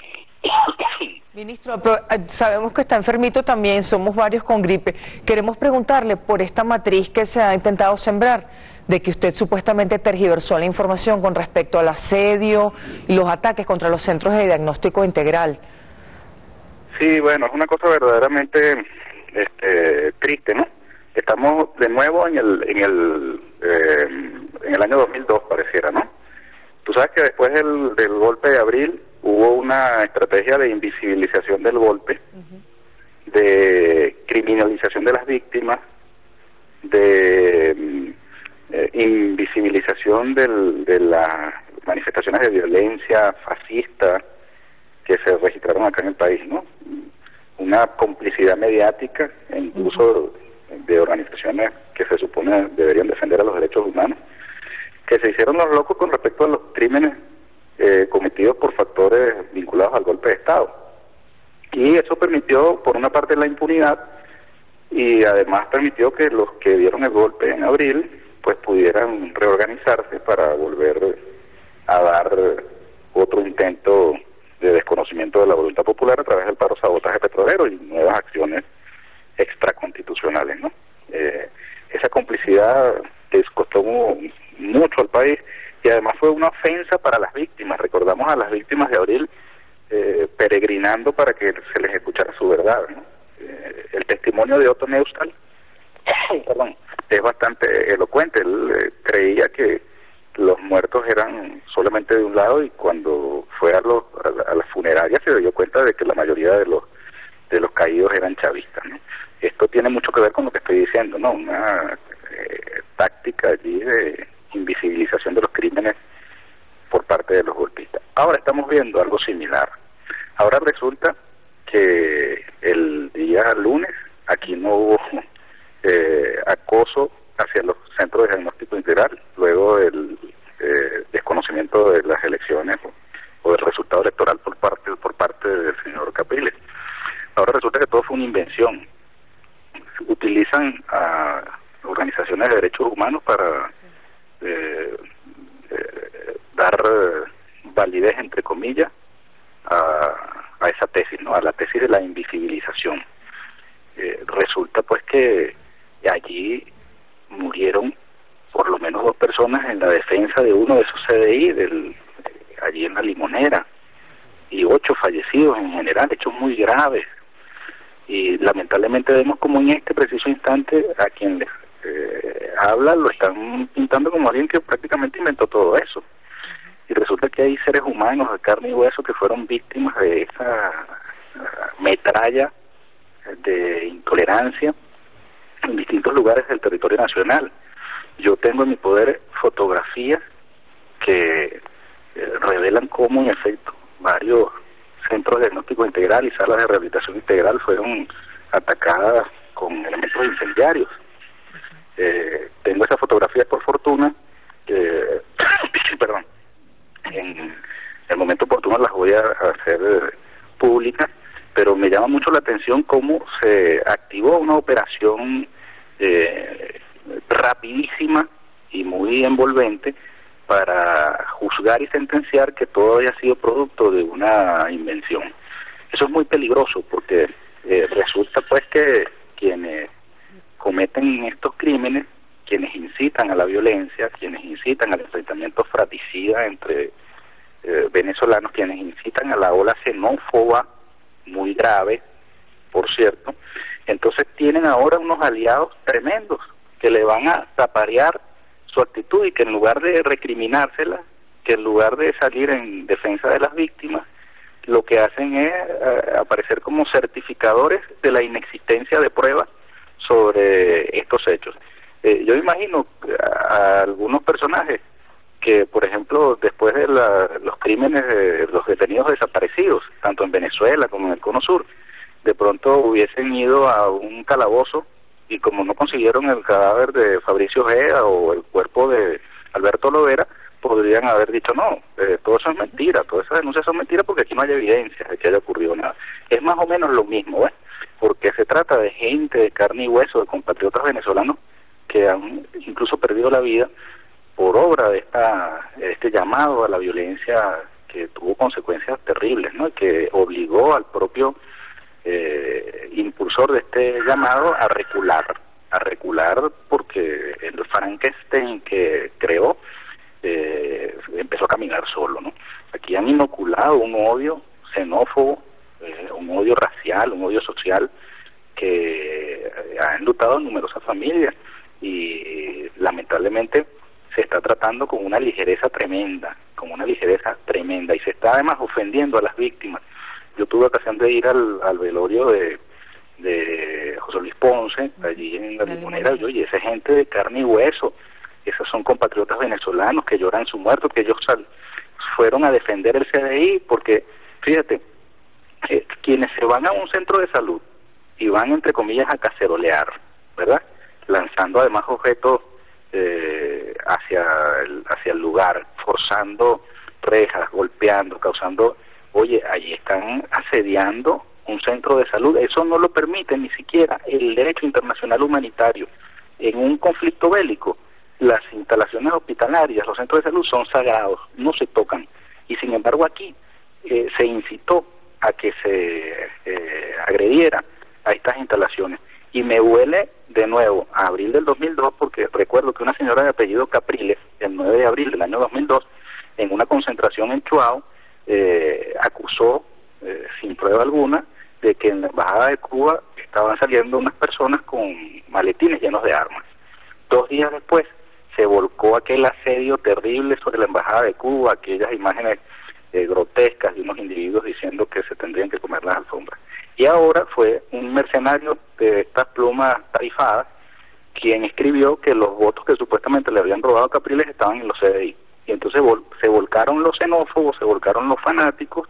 Ministro, sabemos que está enfermito también, somos varios con gripe. Queremos preguntarle por esta matriz que se ha intentado sembrar, de que usted supuestamente tergiversó la información con respecto al asedio y los ataques contra los centros de diagnóstico integral. Sí, bueno, es una cosa verdaderamente este, triste, ¿no? Estamos de nuevo en el en el eh, en el año dos mil dos, pareciera, ¿no? Tú sabes que después del, del golpe de abril hubo una estrategia de invisibilización del golpe, uh-huh. de criminalización de las víctimas, de eh, invisibilización del, de las manifestaciones de violencia fascista que se registraron acá en el país, ¿no? Una complicidad mediática e incluso uh-huh. de organizaciones que se supone deberían defender a los derechos humanos, que se hicieron los locos con respecto a los crímenes eh, cometidos por factores vinculados al golpe de Estado. Y eso permitió, por una parte, la impunidad, y además permitió que los que dieron el golpe en abril pues pudieran reorganizarse para volver a dar otro intento de desconocimiento de la voluntad popular a través del paro sabotaje petrolero y nuevas acciones extraconstitucionales, ¿no? Eh, esa complicidad les costó mu mucho al país, y además fue una ofensa para las víctimas. Recordamos a las víctimas de abril eh, peregrinando para que se les escuchara su verdad, ¿no? Eh, el testimonio de Otto Neustad perdón, es bastante elocuente. Él eh, creía que los muertos eran solamente de un lado, y cuando fue a, los, a, la, a las funerarias se dio cuenta de que la mayoría de los de los caídos eran chavistas, ¿no? Esto tiene mucho que ver con lo que estoy diciendo, ¿no? Una eh, táctica allí de invisibilización de los crímenes por parte de los golpistas. Ahora estamos viendo algo similar. Ahora resulta que el día lunes aquí no hubo eh, acoso hacia los centros de diagnóstico integral, luego del eh, desconocimiento de las elecciones o, o del resultado electoral por parte por parte del señor Capriles. Ahora resulta que todo fue una invención. Utilizan a organizaciones de derechos humanos para eh, eh, dar validez, entre comillas, a, a esa tesis, ¿no? A la tesis de la invisibilización. Eh, resulta pues que allí murieron por lo menos dos personas en la defensa de uno de esos C D I, del, allí en La Limonera, y ocho fallecidos en general, hechos muy graves. Y lamentablemente vemos como en este preciso instante a quien les eh, habla lo están pintando como alguien que prácticamente inventó todo eso. Y resulta que hay seres humanos de carne y hueso que fueron víctimas de esa uh, metralla de intolerancia en distintos lugares del territorio nacional. Yo tengo en mi poder fotografías que eh, revelan cómo en efecto varios centros de diagnóstico integral y salas de rehabilitación integral fueron atacadas con elementos incendiarios. Eh, tengo esas fotografías por fortuna, eh, perdón, en el momento oportuno las voy a hacer eh, públicas, pero me llama mucho la atención cómo se activó una operación eh, rapidísima y muy envolvente para juzgar y sentenciar que todo había sido producto de una invención. Eso es muy peligroso porque eh, resulta pues que quienes cometen estos crímenes, quienes incitan a la violencia, quienes incitan al enfrentamiento fratricida entre eh, venezolanos, quienes incitan a la ola xenófoba muy grave, por cierto, entonces tienen ahora unos aliados tremendos que le van a taparear su actitud, y que en lugar de recriminársela, que en lugar de salir en defensa de las víctimas, lo que hacen es uh, aparecer como certificadores de la inexistencia de pruebas sobre estos hechos. Eh, yo imagino a, a algunos personajes que, por ejemplo, después de la, los crímenes de los detenidos desaparecidos, tanto en Venezuela como en el Cono Sur, de pronto hubiesen ido a un calabozo, y como no consiguieron el cadáver de Fabricio Ojeda o el cuerpo de Alberto Lovera, podrían haber dicho, no, eh, todo eso es mentira, todas esas denuncias son mentiras porque aquí no hay evidencia de que haya ocurrido nada. Es más o menos lo mismo, ¿ves? Porque se trata de gente de carne y hueso, de compatriotas venezolanos que han incluso perdido la vida por obra de esta de este llamado a la violencia, que tuvo consecuencias terribles, ¿no? Y que obligó al propio Eh, impulsor de este llamado a recular, a recular porque el Frankenstein que creó eh, empezó a caminar solo, ¿no? Aquí han inoculado un odio xenófobo, eh, un odio racial, un odio social que ha enlutado a numerosas familias, y lamentablemente se está tratando con una ligereza tremenda, con una ligereza tremenda, y se está además ofendiendo a las víctimas. Yo tuve ocasión de ir al, al velorio de, de José Luis Ponce, allí en La Limonera, y oye, esa gente de carne y hueso, esos son compatriotas venezolanos que lloran su muerto, que ellos sal, fueron a defender el C D I, porque, fíjate, eh, quienes se van a un centro de salud y van, entre comillas, a cacerolear, ¿verdad? Lanzando además objetos eh, hacia, el, hacia el lugar, forzando rejas, golpeando, causando... Oye, allí están asediando un centro de salud. Eso no lo permite ni siquiera el derecho internacional humanitario. En un conflicto bélico, las instalaciones hospitalarias, los centros de salud son sagrados, no se tocan. Y sin embargo aquí eh, se incitó a que se eh, agrediera a estas instalaciones. Y me huele de nuevo a abril del dos mil dos, porque recuerdo que una señora de apellido Capriles, el nueve de abril del año dos mil dos, en una concentración en Chuao, eh, acusó, eh, sin prueba alguna, de que en la embajada de Cuba estaban saliendo unas personas con maletines llenos de armas. Dos días después se volcó aquel asedio terrible sobre la embajada de Cuba, aquellas imágenes eh, grotescas de unos individuos diciendo que se tendrían que comer las alfombras. Y ahora fue un mercenario de estas plumas tarifadas quien escribió que los votos que supuestamente le habían robado a Capriles estaban en los C D I. Y entonces vol se volcaron los xenófobos, se volcaron los fanáticos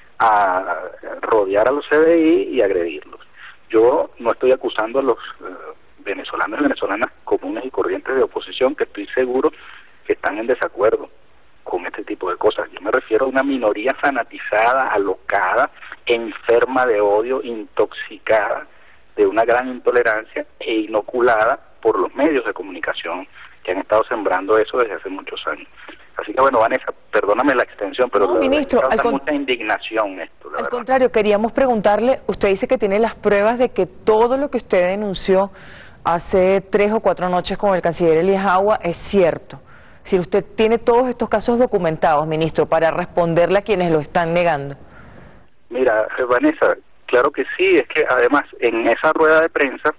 a rodear a los C D I y agredirlos. Yo no estoy acusando a los uh, venezolanos y venezolanas comunes y corrientes de oposición, que estoy seguro que están en desacuerdo con este tipo de cosas. Yo me refiero a una minoría fanatizada, alocada, enferma de odio, intoxicada de una gran intolerancia e inoculada por los medios de comunicación que han estado sembrando eso desde hace muchos años. Así que bueno, Vanessa, perdóname la extensión, pero no, la ministro, verdad, causa al mucha indignación esto. Al verdad. contrario, queríamos preguntarle, usted dice que tiene las pruebas de que todo lo que usted denunció hace tres o cuatro noches con el canciller Elías Agua es cierto. Si usted tiene todos estos casos documentados, ministro, para responderle a quienes lo están negando. Mira, Vanessa, claro que sí, es que además en esa rueda de prensa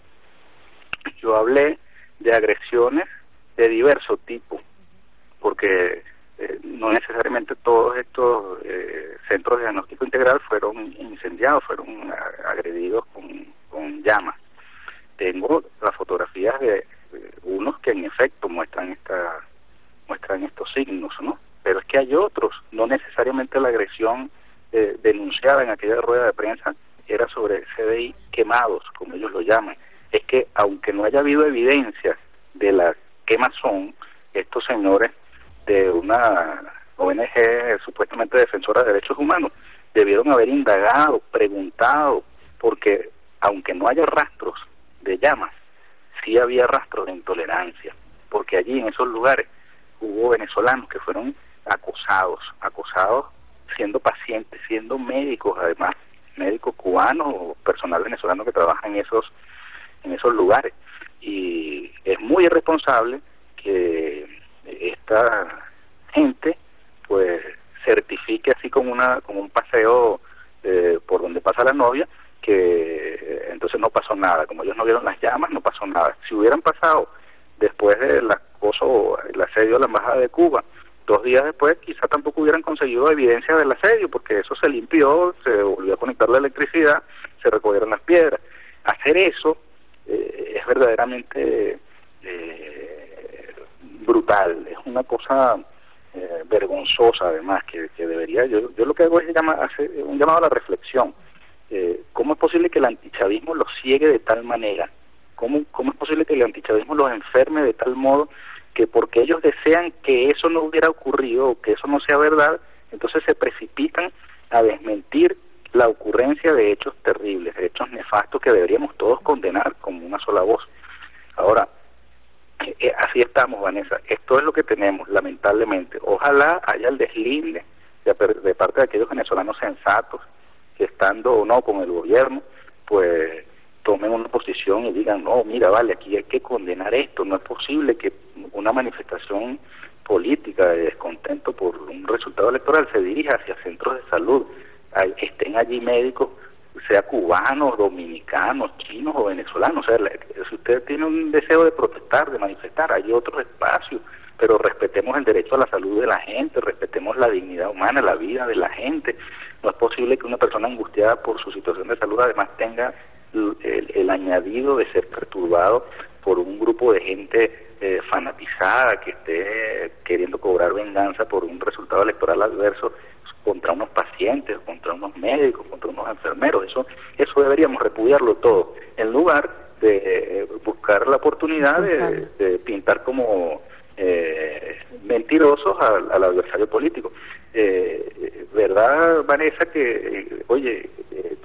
yo hablé de agresiones de diverso tipo, porque eh, no necesariamente todos estos eh, centros de diagnóstico integral fueron incendiados, fueron agredidos con, con llamas. Tengo las fotografías de eh, unos que en efecto muestran esta muestran estos signos, ¿no? Pero es que hay otros, no necesariamente la agresión eh, denunciada en aquella rueda de prensa era sobre C D I quemados, como ellos lo llaman. Es que aunque no haya habido evidencia de la quemazón, estos señores de una O N G supuestamente defensora de derechos humanos debieron haber indagado, preguntado, porque aunque no haya rastros de llamas, sí había rastros de intolerancia, porque allí en esos lugares hubo venezolanos que fueron acosados, acosados siendo pacientes, siendo médicos, además, médicos cubanos o personal venezolano que trabaja en esos, en esos lugares. Y es muy irresponsable que esta gente pues certifique así como una como un paseo eh, por donde pasa la novia, que eh, entonces no pasó nada, como ellos no vieron las llamas, no pasó nada. Si hubieran pasado después del acoso, el asedio a la embajada de Cuba, dos días después quizá tampoco hubieran conseguido evidencia del asedio, porque eso se limpió, se volvió a conectar la electricidad, se recogieron las piedras. Hacer eso eh, es verdaderamente eh, brutal, es una cosa eh, vergonzosa además, que, que debería, yo, yo lo que hago es llama, hacer un llamado a la reflexión. Eh, ¿Cómo es posible que el antichavismo los ciegue de tal manera? ¿Cómo, ¿Cómo es posible que el antichavismo los enferme de tal modo que porque ellos desean que eso no hubiera ocurrido o que eso no sea verdad, entonces se precipitan a desmentir la ocurrencia de hechos terribles, de hechos nefastos que deberíamos todos condenar como una sola voz? Ahora, eh, así estamos, Vanessa, esto es lo que tenemos, lamentablemente. Ojalá haya el deslinde de, de parte de aquellos venezolanos sensatos que estando o no con el gobierno, pues tomen una posición y digan, no, mira, vale, aquí hay que condenar esto, no es posible que una manifestación política de descontento por un resultado electoral se dirija hacia centros de salud, hay, estén allí médicos, sea cubanos, dominicanos, chinos o venezolanos. O sea, la, si usted tiene un deseo de protestar, de manifestar, hay otros espacios, pero respetemos el derecho a la salud de la gente, respetemos la dignidad humana, la vida de la gente. No es posible que una persona angustiada por su situación de salud además tenga el, el añadido de ser perturbado por un grupo de gente eh, fanatizada que esté queriendo cobrar venganza por un resultado electoral adverso contra unos pacientes, contra unos médicos, contra unos enfermeros. Eso eso deberíamos repudiarlo todo, en lugar de eh, buscar la oportunidad de, de pintar como eh, mentirosos al, al adversario político. Eh, ¿Verdad, Vanessa, que, eh, oye, eh,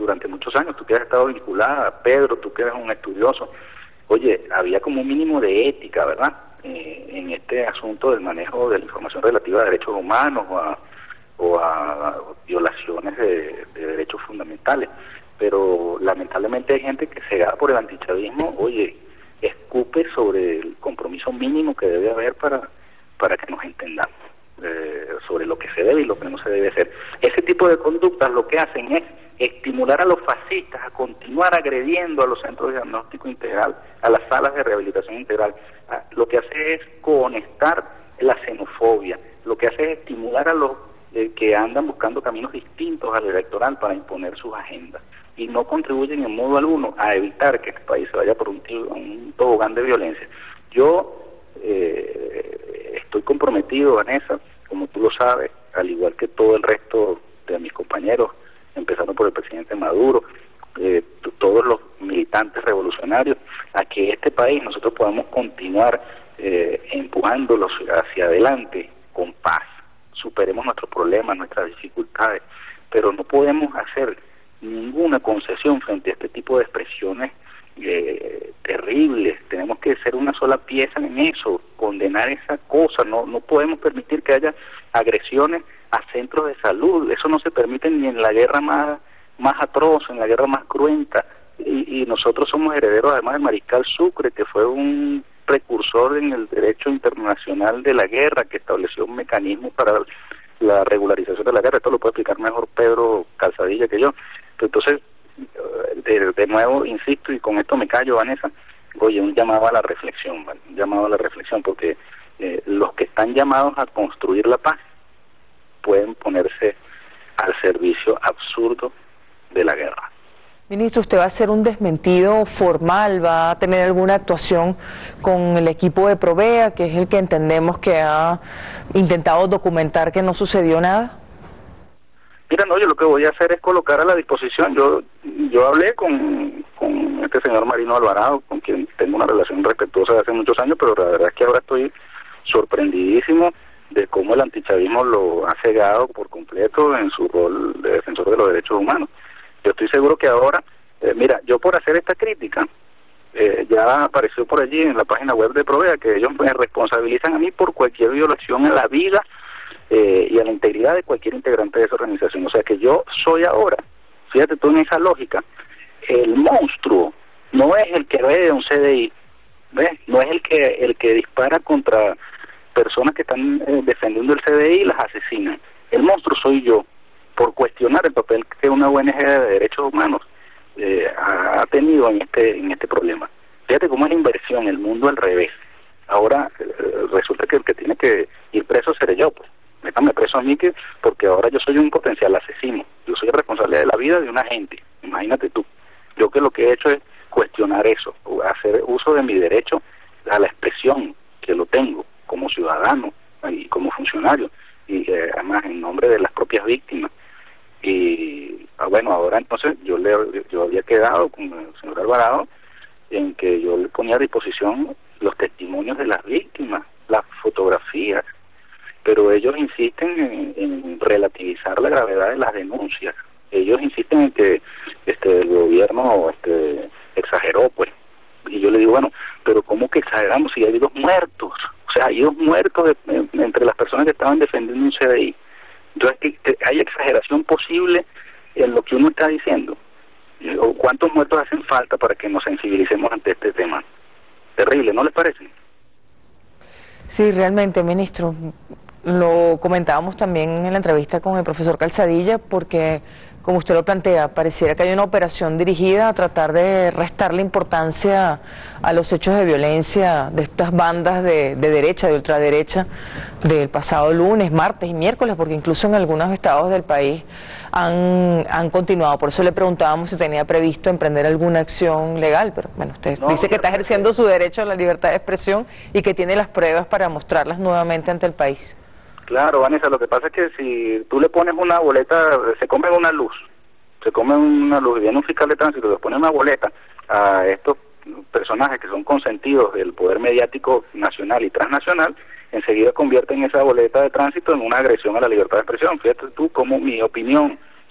durante muchos años, tú que has estado vinculada, Pedro, tú que eres un estudioso, oye, había como un mínimo de ética, ¿verdad?, eh, en este asunto del manejo de la información relativa a derechos humanos o a, o a violaciones de, de derechos fundamentales. Pero lamentablemente hay gente que, cegada por el antichavismo, oye, escupe sobre el compromiso mínimo que debe haber para, para que nos entendamos, eh, sobre lo que se debe y lo que no se debe hacer. Ese tipo de conductas lo que hacen es estimular a los fascistas a continuar agrediendo a los centros de diagnóstico integral, a las salas de rehabilitación integral. Ah, lo que hace es conectar la xenofobia, lo que hace es estimular a los eh, que andan buscando caminos distintos al electoral para imponer sus agendas, y no contribuyen en modo alguno a evitar que este país se vaya por un, un tobogán de violencia. Yo eh, estoy comprometido, Vanessa, como tú lo sabes, al igual que todo el resto de mis compañeros, empezando por el presidente Maduro, eh, todos los militantes revolucionarios, a que este país nosotros podamos continuar eh, empujándolos hacia adelante con paz. Superemos nuestros problemas, nuestras dificultades, pero no podemos hacer ninguna concesión frente a este tipo de expresiones eh, terribles. Tenemos que ser una sola pieza en eso, condenar esa cosa. No, no podemos permitir que haya agresiones a centros de salud. Eso no se permite ni en la guerra más, más atroz, en la guerra más cruenta. Y, y nosotros somos herederos además del mariscal Sucre, que fue un precursor en el derecho internacional de la guerra, que estableció un mecanismo para la regularización de la guerra. Esto lo puede explicar mejor Pedro Calzadilla que yo. Entonces, de, de nuevo, insisto, y con esto me callo, Vanessa, oye, un llamado a la reflexión, ¿vale? Un llamado a la reflexión, porque eh, los que están llamados a construir la paz pueden ponerse al servicio absurdo de la guerra. Ministro, ¿usted va a hacer un desmentido formal? ¿Va a tener alguna actuación con el equipo de Provea, que es el que entendemos que ha intentado documentar que no sucedió nada? Mira, no, yo lo que voy a hacer es colocar a la disposición. Yo yo hablé con, con este señor Marino Alvarado, con quien tengo una relación respetuosa de hace muchos años, pero la verdad es que ahora estoy sorprendidísimo de cómo el antichavismo lo ha cegado por completo en su rol de defensor de los derechos humanos. Yo estoy seguro que ahora, eh, mira, yo por hacer esta crítica, eh, ya apareció por allí en la página web de Provea que ellos me responsabilizan a mí por cualquier violación a la vida eh, y a la integridad de cualquier integrante de esa organización. O sea que yo soy ahora, fíjate tú en esa lógica, el monstruo no es el que ve de un C D I, ¿ves? No es el que el que dispara contra personas que están eh, defendiendo el C D I y las asesinan. El monstruo soy yo, por cuestionar el papel que una O N G de derechos humanos eh, ha tenido en este en este problema. Fíjate cómo es la inversión, el mundo al revés. Ahora eh, resulta que el que tiene que ir preso seré yo, pues. Métame preso a mí, que porque ahora yo soy un potencial asesino. Yo soy responsable de la vida de una gente. Imagínate tú. Yo que lo que he hecho es cuestionar eso, hacer uso de mi derecho a la expresión, que lo tengo como ciudadano y como funcionario, y eh, además en nombre de las propias víctimas. Y ah, bueno, ahora entonces yo le yo había quedado con el señor Alvarado en que yo le ponía a disposición los testimonios de las víctimas, las fotografías, pero ellos insisten en, en relativizar la gravedad de las denuncias. Ellos insisten en que este el gobierno este exageró, pues. Y yo le digo, bueno, pero ¿cómo que exageramos si hay dos muertos? O sea, hay dos muertos de, de, entre las personas que estaban defendiendo un C D I. Entonces, que, que ¿hay exageración posible en lo que uno está diciendo? ¿O cuántos muertos hacen falta para que nos sensibilicemos ante este tema? Terrible, ¿no les parece? Sí, realmente, ministro. Lo comentábamos también en la entrevista con el profesor Calzadilla, porque, como usted lo plantea, pareciera que hay una operación dirigida a tratar de restarle importancia a los hechos de violencia de estas bandas de, de derecha, de ultraderecha, del pasado lunes, martes y miércoles, porque incluso en algunos estados del país han, han continuado. Por eso le preguntábamos si tenía previsto emprender alguna acción legal, pero bueno, usted no, dice que está ejerciendo su derecho a la libertad de expresión y que tiene las pruebas para mostrarlas nuevamente ante el país. Claro, Vanessa, lo que pasa es que si tú le pones una boleta, se come una luz, se come una luz, y viene un fiscal de tránsito y le pone una boleta a estos personajes que son consentidos del poder mediático nacional y transnacional, enseguida convierten esa boleta de tránsito en una agresión a la libertad de expresión. Fíjate tú cómo mi opinión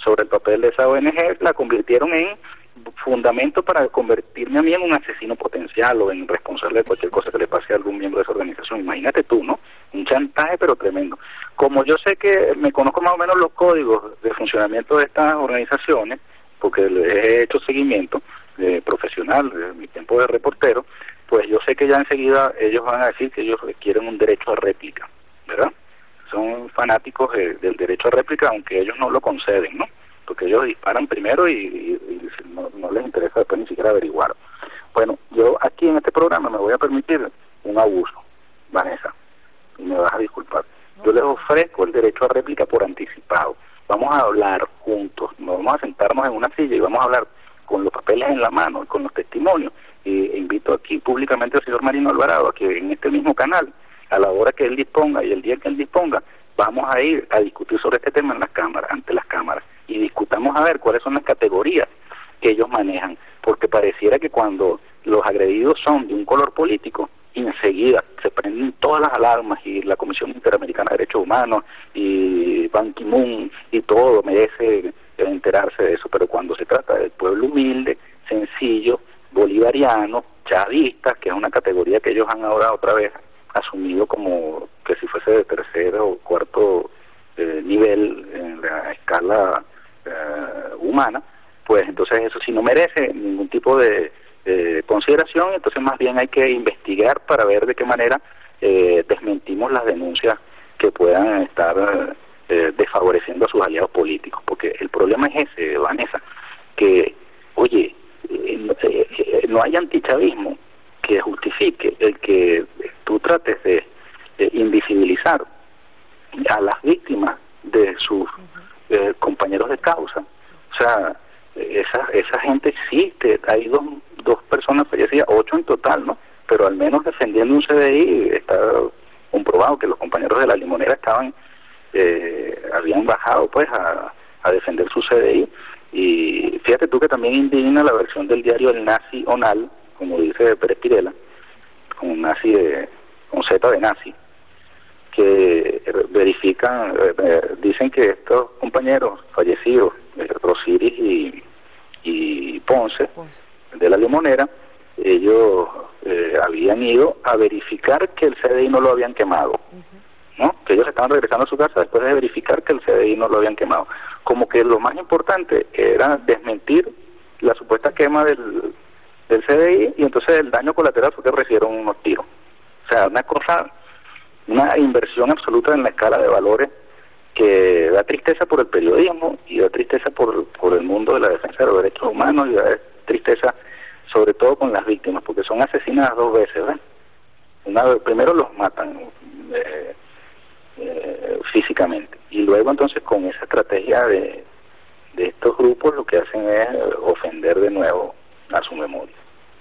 sobre el papel de esa O N G, la convirtieron en fundamento para convertirme a mí en un asesino potencial o en responsable de cualquier cosa que le pase a algún miembro de esa organización. Imagínate tú, ¿no? Un chantaje pero tremendo. Como yo sé que me conozco más o menos los códigos de funcionamiento de estas organizaciones, porque les he hecho seguimiento eh, profesional de mi tiempo de reportero, pues yo sé que ya enseguida ellos van a decir que ellos quieren un derecho a réplica, ¿verdad? Son fanáticos de, del derecho a réplica, aunque ellos no lo conceden, ¿no? Porque ellos disparan primero y, y, y no, no les interesa después ni siquiera averiguar. Bueno, yo aquí en este programa me voy a permitir un abuso, Vanessa, y me vas a disculpar. Yo les ofrezco el derecho a réplica por anticipado. Vamos a hablar juntos, nos vamos a sentarnos en una silla y vamos a hablar con los papeles en la mano, con los testimonios, y e invito aquí públicamente al señor Marino Alvarado a que en este mismo canal, a la hora que él disponga y el día que él disponga, vamos a ir a discutir sobre este tema en las cámaras, ante las cámaras, y discutamos a ver cuáles son las categorías que ellos manejan, porque pareciera que cuando los agredidos son de un color político, enseguida se prenden todas las alarmas y la Comisión Interamericana de Derechos Humanos y Ban Ki-moon y todo merece enterarse de eso, pero cuando se trata del pueblo humilde, sencillo, bolivariano, chavista, que es una categoría que ellos han ahora otra vez asumido como que si fuese de tercer o cuarto eh, nivel en la escala eh, humana, pues entonces eso sí no merece ningún tipo de eh, consideración, entonces más bien hay que investigar para ver de qué manera eh, desmentimos las denuncias que puedan estar eh, desfavoreciendo a sus aliados políticos, porque el problema es ese, Vanessa, que, oye, eh, eh, no hay antichavismo que justifique el que tú trates de, de invisibilizar a las víctimas de sus eh, compañeros de causa. O sea, esa esa gente existe, hay dos, dos personas fallecidas, ocho en total, ¿no? Pero al menos defendiendo un C D I está comprobado que los compañeros de la Limonera estaban, eh, habían bajado pues a, a defender su C D I, y fíjate tú que también indigna la versión del diario El Nazi Onal, como dice Pérez Pirela, con nazi de, con Z de nazi, que verifican, eh, dicen que estos compañeros fallecidos, eh, Rosiris y, y Ponce, de la Limonera, ellos eh, habían ido a verificar que el C D I no lo habían quemado, ¿no? Que ellos estaban regresando a su casa después de verificar que el C D I no lo habían quemado. Como que lo más importante era desmentir la supuesta quema del, del C D I, y entonces el daño colateral fue que recibieron unos tiros. O sea, una cosa, una inversión absoluta en la escala de valores que da tristeza por el periodismo y da tristeza por, por el mundo de la defensa de los derechos humanos, y da tristeza sobre todo con las víctimas, porque son asesinadas dos veces, ¿verdad? Una vez, primero los matan eh, eh, físicamente, y luego entonces con esa estrategia de, de estos grupos lo que hacen es ofender de nuevo a su memoria.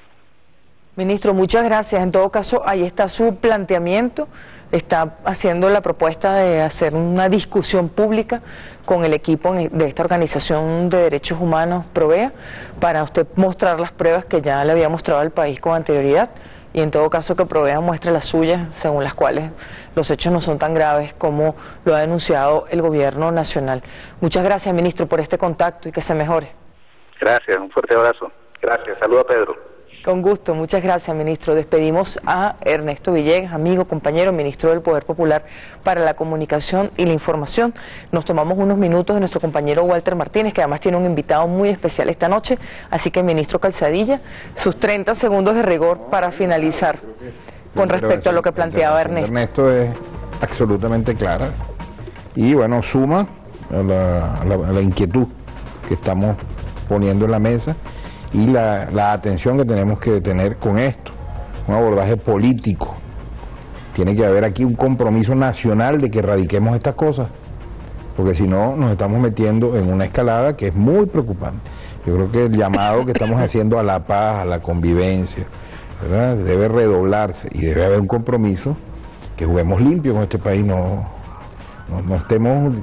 Ministro, muchas gracias. En todo caso, ahí está su planteamiento. Está haciendo la propuesta de hacer una discusión pública con el equipo de esta organización de derechos humanos, Provea, para usted mostrar las pruebas que ya le había mostrado al país con anterioridad, y en todo caso que Provea muestre las suyas, según las cuales los hechos no son tan graves como lo ha denunciado el gobierno nacional. Muchas gracias, ministro, por este contacto, y que se mejore. Gracias, un fuerte abrazo. Gracias, saludo a Pedro. Con gusto, muchas gracias, ministro. Despedimos a Ernesto Villegas, amigo, compañero, ministro del Poder Popular para la Comunicación y la Información. Nos tomamos unos minutos de nuestro compañero Walter Martínez, que además tiene un invitado muy especial esta noche. Así que, ministro Calzadilla, sus treinta segundos de rigor para finalizar con respecto a lo que planteaba Ernesto. Ernesto es absolutamente clara y, bueno, suma a la, a la, a la inquietud que estamos poniendo en la mesa y la, la atención que tenemos que tener con esto, un abordaje político. Tiene que haber aquí un compromiso nacional de que erradiquemos estas cosas, porque si no nos estamos metiendo en una escalada que es muy preocupante. Yo creo que el llamado que estamos haciendo a la paz, a la convivencia, ¿verdad?, debe redoblarse, y debe haber un compromiso que juguemos limpio con este país, no, no, no estemos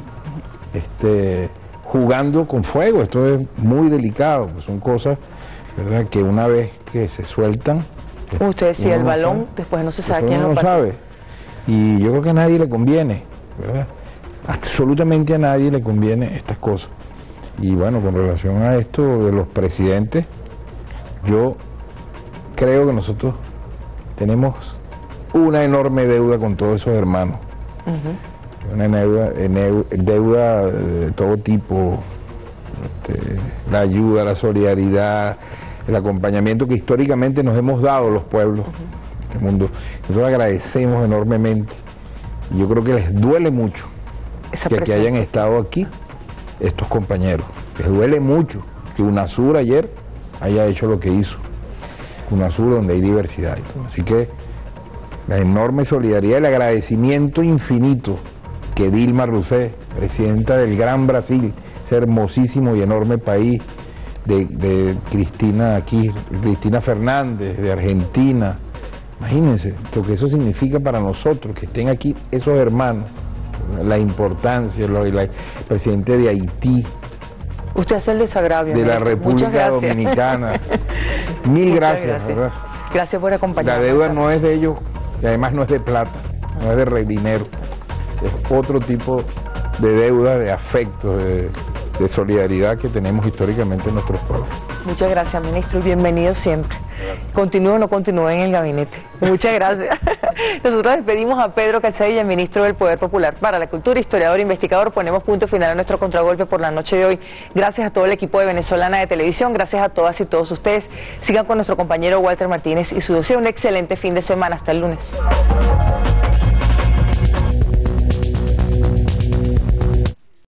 este, jugando con fuego. Esto es muy delicado, pues son cosas, ¿verdad?, que una vez que se sueltan, como usted decía, el balón, sabe, después no se sabe quién lo sabe. Y yo creo que a nadie le conviene, ¿verdad? Absolutamente a nadie le conviene estas cosas. Y bueno, con relación a esto de los presidentes, yo creo que nosotros tenemos una enorme deuda con todos esos hermanos. Uh-huh. Una deuda, deuda de todo tipo, este, la ayuda, la solidaridad, el acompañamiento que históricamente nos hemos dado los pueblos uh-huh. del mundo. Nosotros agradecemos enormemente, y yo creo que les duele mucho Esa que, que hayan estado aquí estos compañeros. Les duele mucho que UNASUR ayer haya hecho lo que hizo. UNASUR, donde hay diversidad y todo. Así que la enorme solidaridad y el agradecimiento infinito que Dilma Rousseff, presidenta del Gran Brasil, ese hermosísimo y enorme país, de, de Cristina aquí, Cristina Fernández, de Argentina, imagínense lo que eso significa para nosotros, que estén aquí esos hermanos, la importancia, lo, la, el presidente de Haití, usted hace el desagravio de la República Dominicana. Mil gracias, gracias, ¿verdad? Gracias por acompañarnos. La deuda no es de ellos, y además no es de plata, no es de re dinero, es otro tipo de deuda, de afecto, de, de solidaridad que tenemos históricamente en nuestros pueblos. Muchas gracias, ministro, y bienvenido siempre. Continúe o no continúe en el gabinete. Muchas gracias. Nosotros despedimos a Pedro Calzadilla, ministro del Poder Popular para la Cultura, historiador e investigador. Ponemos punto final a nuestro contragolpe por la noche de hoy. Gracias a todo el equipo de Venezolana de Televisión, gracias a todas y todos ustedes. Sigan con nuestro compañero Walter Martínez y su dossier. Un excelente fin de semana. Hasta el lunes.